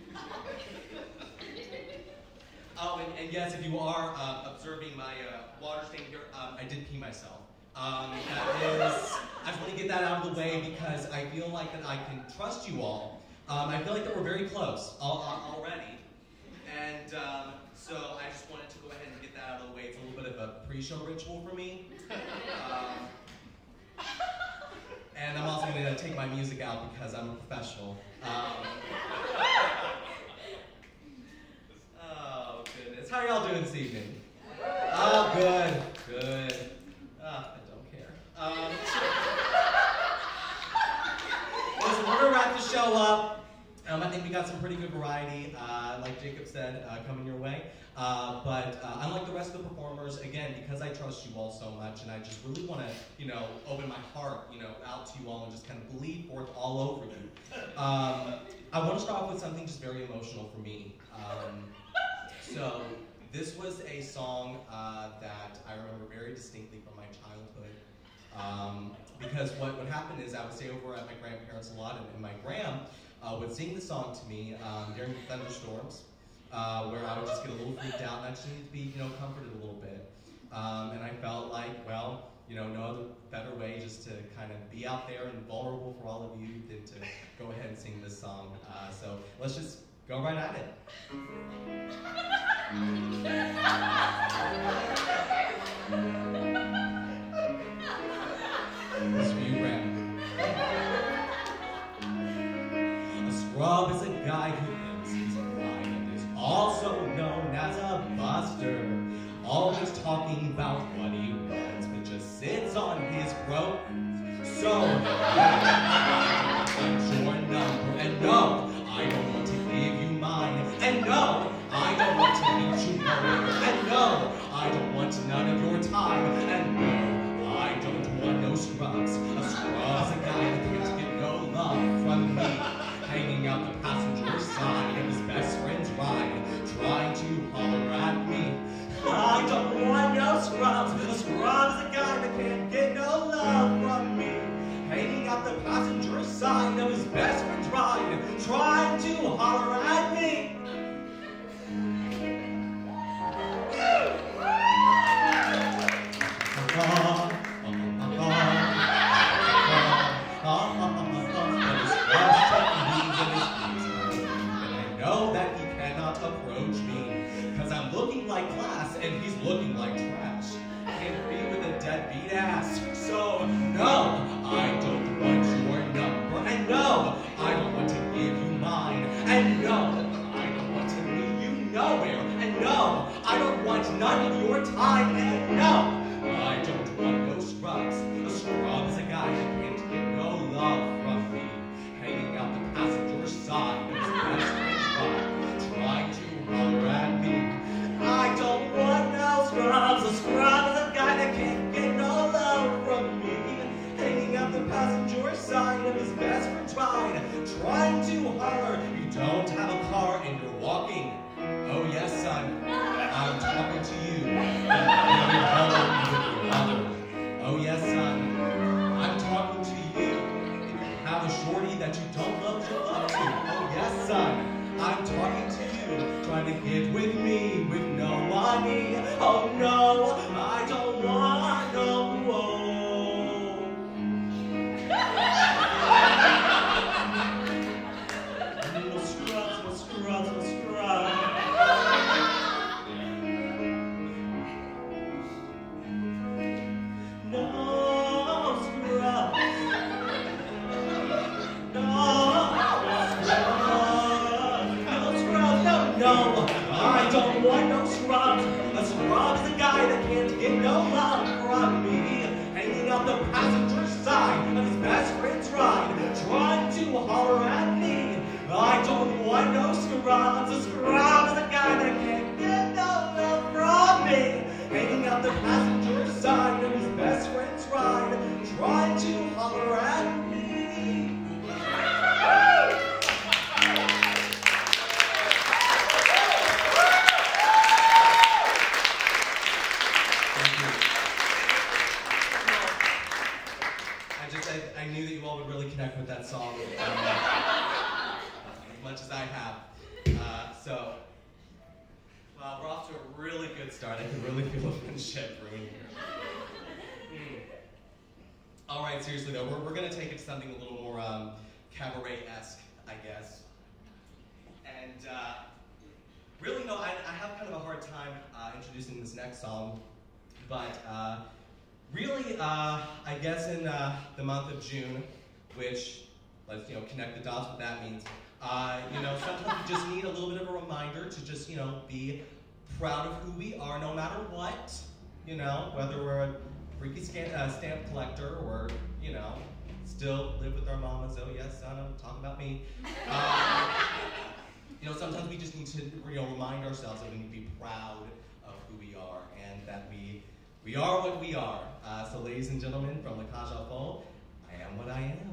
Oh, and yes, if you are observing my water stain here, I did pee myself. I just want to get that out of the way because I feel like that I can trust you all. I feel like that we're very close already. And so I just wanted to go ahead and get that out of the way. It's a little bit of a pre-show ritual for me. And I'm also going to take my music out because I'm a professional. Oh, goodness. How are y'all doing this evening? Oh, good. Good. I don't care. Listen, we're going to wrap the show up. I think we got some pretty good variety, like Jacob said, coming your way. But unlike the rest of the performers, again, because I trust you all so much, and I just really want to, open my heart, out to you all and just kind of bleed forth all over you. I want to start off with something just very emotional for me. So this was a song that I remember very distinctly from my childhood. Because what would happen is I would stay over at my grandparents a lot, and my gram would sing the song to me during thunderstorms, where I would just get a little freaked out, and I just needed to be, comforted a little bit. And I felt like, well, no other better way just to kind of be out there and vulnerable for all of you than to go ahead and sing this song. So let's just go right at it. This for you, Graham. A scrub is a guy who thinks he's a guy and is also known as a buster. Always talking about what he wants, but just sits on his rope. So out the passenger side of his best friend's ride, trying to holler at me. Approach me, because I'm looking like class and he's looking like trash. Can't be with a deadbeat ass. So no, I don't want your number, and no, I don't want to give you mine, and no, I don't want to meet you nowhere, and no, I don't want none of your time, and no, I don't want no scrubs. A scrub is a guy that can't get no love from me, hanging out the passenger side of his best friend's ride, trying to holler at me. I don't want no scrubs. A scrub is a guy that can't get no love from me, hanging out the passenger side of his best friend's ride, trying to holler. You don't have a car and you're walking. Oh yes, son, I'm talking to you. You're home with your mother. Oh yes, son, I'm talking to you. If you have a shorty that you don't love to love to. Oh yes, son, I'm talking to you, trying to get with me with no money. Oh no, I don't want no more. No scrubs, no scrubs, no scrubs. No scrubs. No, I don't want no scrubs. A scrub is a guy that can't get no love from me, hanging out the passenger side of his best friend's ride, trying to holler at me. I don't want no scrubs. A scrub is a guy that can't get no love from me, hanging out the passenger side of his best friend's ride, trying to holler at me. I knew that you all would really connect with that song as much as I have. We're off to a really good start. I can really feel a friendship brewing here. All right, seriously though, we're going to take it to something a little more cabaret-esque, I guess. And really, no, I have kind of a hard time introducing this next song, but really, I guess in the month of June, which, let's, connect the dots what that means. Sometimes we just need a little bit of a reminder to just, be proud of who we are no matter what. Whether we're a freaky stamp collector or, still live with our mamas. Oh yes, son, I'm talking about me. Sometimes we just need to, remind ourselves that we need to be proud of who we are and that we are what we are. So ladies and gentlemen, from La Cage aux Folles, I am what I am.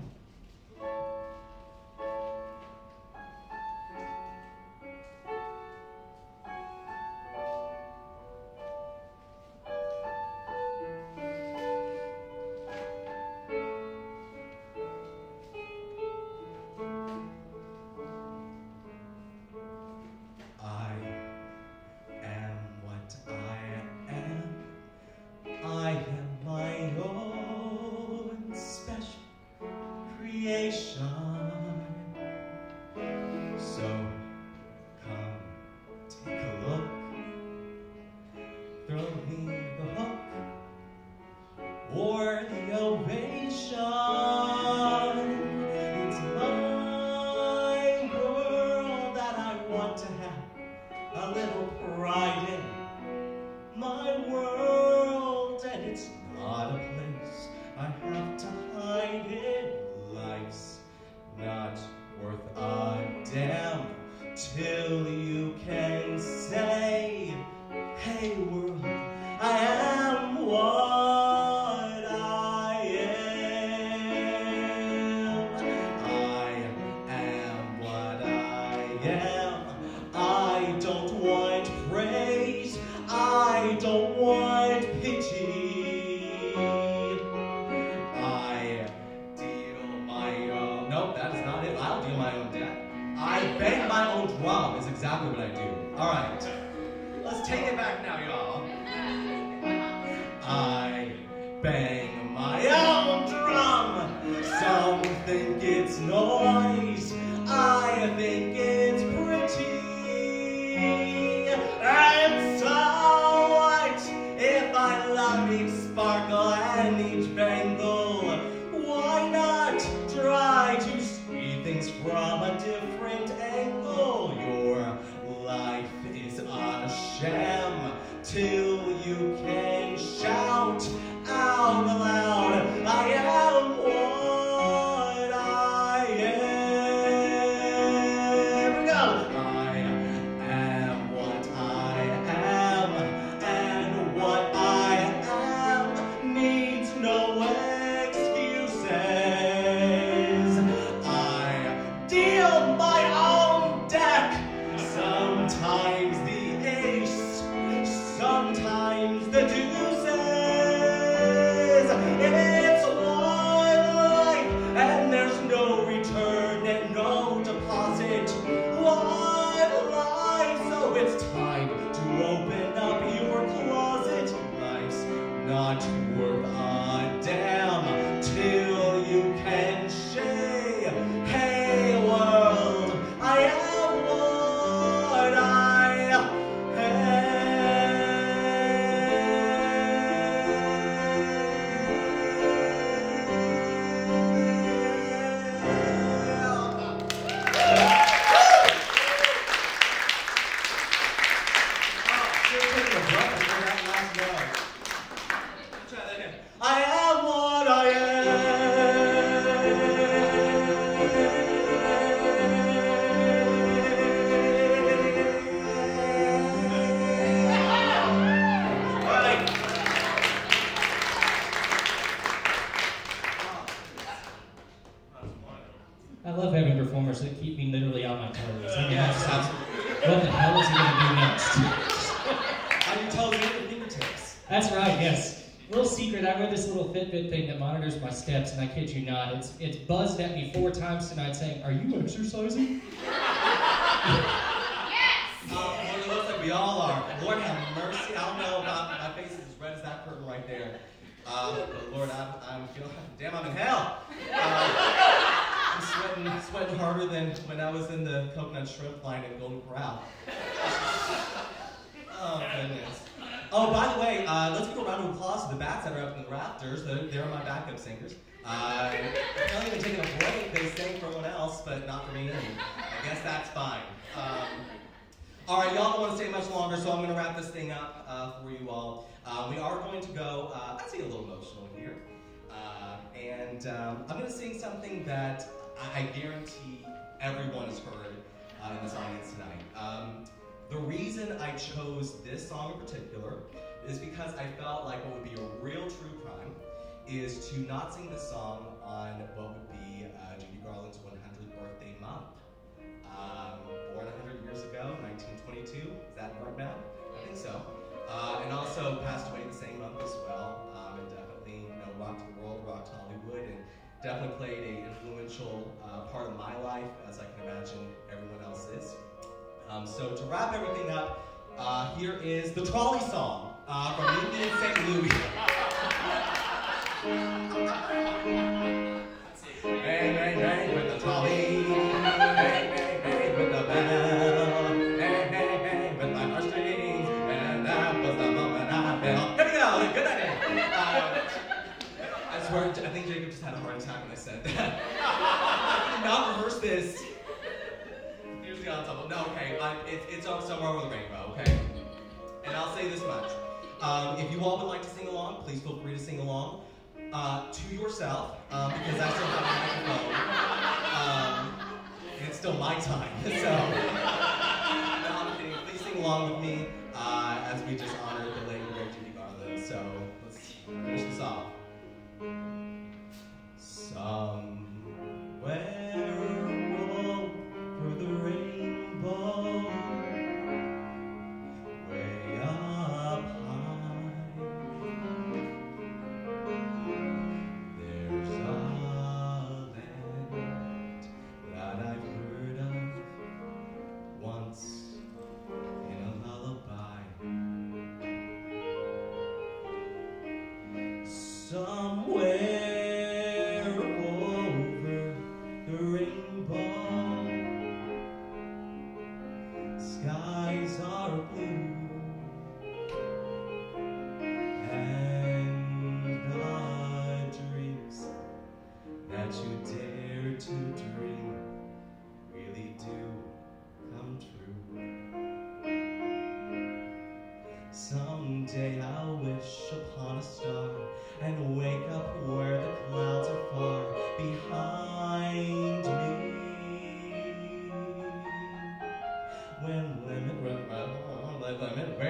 not deal my own deck. I bang my own drum is exactly what I do. All right. Let's take it back now, y'all. I bang my own drum. Some think it's noise. I think it's pretty. And so what if I love each sparkle and each bangle? Why not try to see things from a different angle? Your life is a sham till you can shout out loud, I am what I am. Here we go. I am what I am, and what I am needs no excuses. I deal my own deck, sometimes the ace, sometimes the deuces. It's one life, and there's no return and no deposit. One life, so it's time to open up your closet. Life's not worth a damn till you can say, hey world, I am what I am. I am what I am. Right. I love having performers that keep me literally on my toes. I mean, Yes, that's- absolutely. what the hell is he going to do next? On your toes and your fingertips. That's right, yes. Little secret, I wear this little Fitbit thing that monitors my steps, and I kid you not, it's buzzed at me 4 times tonight saying, "Are you exercising?" Well, it looks like we all are. Lord have mercy. I don't know about my face is as red as that curtain right there. But Lord, I'm feeling, damn, I'm in hell. I'm sweating harder than when I was in the coconut shrimp line at Golden Corral. Oh, goodness. Oh, by the way, let's give a round of applause to the bats that are up in the rafters. They're my backup singers. They're not even taking a break. They sang for everyone else, but not for me. And I guess that's fine. All right, y'all don't want to stay much longer, so I'm going to wrap this thing up for you all. We are going to go, I'd say a little emotional here. And I'm going to sing something that I guarantee everyone has heard in this audience tonight. The reason I chose this song in particular is because I felt like what would be a real true crime is to not sing this song on what would be Judy Garland's 100th birthday month. Born 100 years ago, 1922. Is that right, Matt? I think so. And also passed away the same month as well. And definitely, rocked the world, rocked Hollywood, and definitely played an influential part of my life, as I can imagine everyone else's. So to wrap everything up, here is the Trolley Song from Union St. Louis. Bang, bang, bang with the trolley. Bang, bang, bang with the bell. Bang, bang, bang with my heartstrings. And that was the moment I felt. Here we go. Good night. I swear, I think Jacob just had a heart attack when I said that. I did not rehearse this. Here's the ensemble. No, okay. It's somewhere over the rainbow, okay? And I'll say this much. If you all would like to sing along, please feel free to sing along. To yourself, because I still have a microphone. And it's still my time. So, no, I'm kidding. Please sing along with me as we just honor the late great Judy Garland. So, let's finish this off. Somewhere over the rainbow, way up high, there's a land that I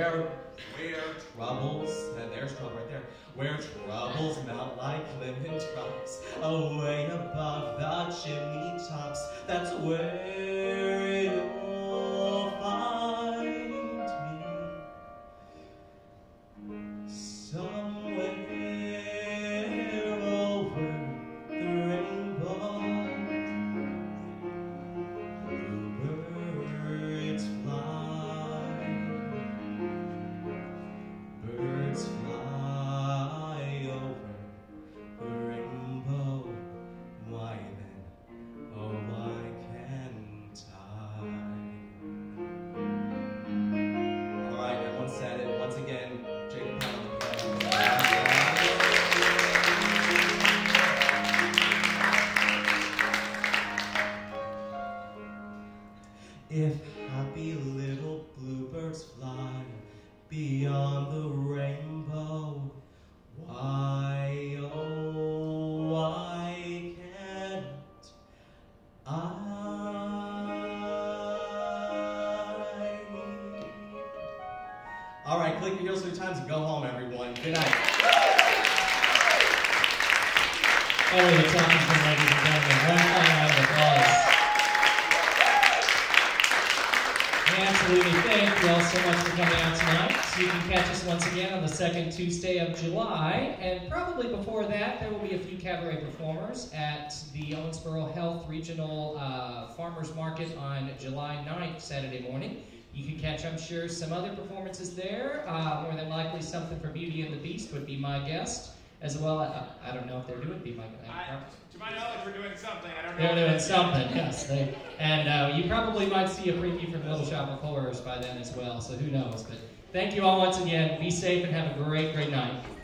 Where troubles, and there's trouble right there. Where troubles melt like lemon drops, away above the chimney tops, that's where you'll find me. Somewhere over the rainbow, bluebirds fly. Birds fly over the rainbow. Why then, oh why can't I? Alright, everyone said it. Once again, Jacob Powell. If happy little bluebirds fly beyond the rainbow, why, oh, why can't I? All right, click your heels 3 times and go home, everyone. Good night. Elliot Thompson, ladies and gentlemen. One final round of applause. We absolutely thank you all so much for coming out tonight. So you can catch us once again on the second Tuesday of July. And probably before that, there will be a few cabaret performers at the Owensboro Health Regional Farmers Market on July 9th, Saturday morning. You can catch, I'm sure, some other performances there. More than likely, something for Beauty and the Beast would be my guest. As well, I don't know if they're doing Be My Guest. To my knowledge, we're doing something. I don't know. They're doing something, yes. And you probably might see a preview from Little Shop of Horrors by then as well, so who knows. But thank you all once again. Be safe and have a great, great night.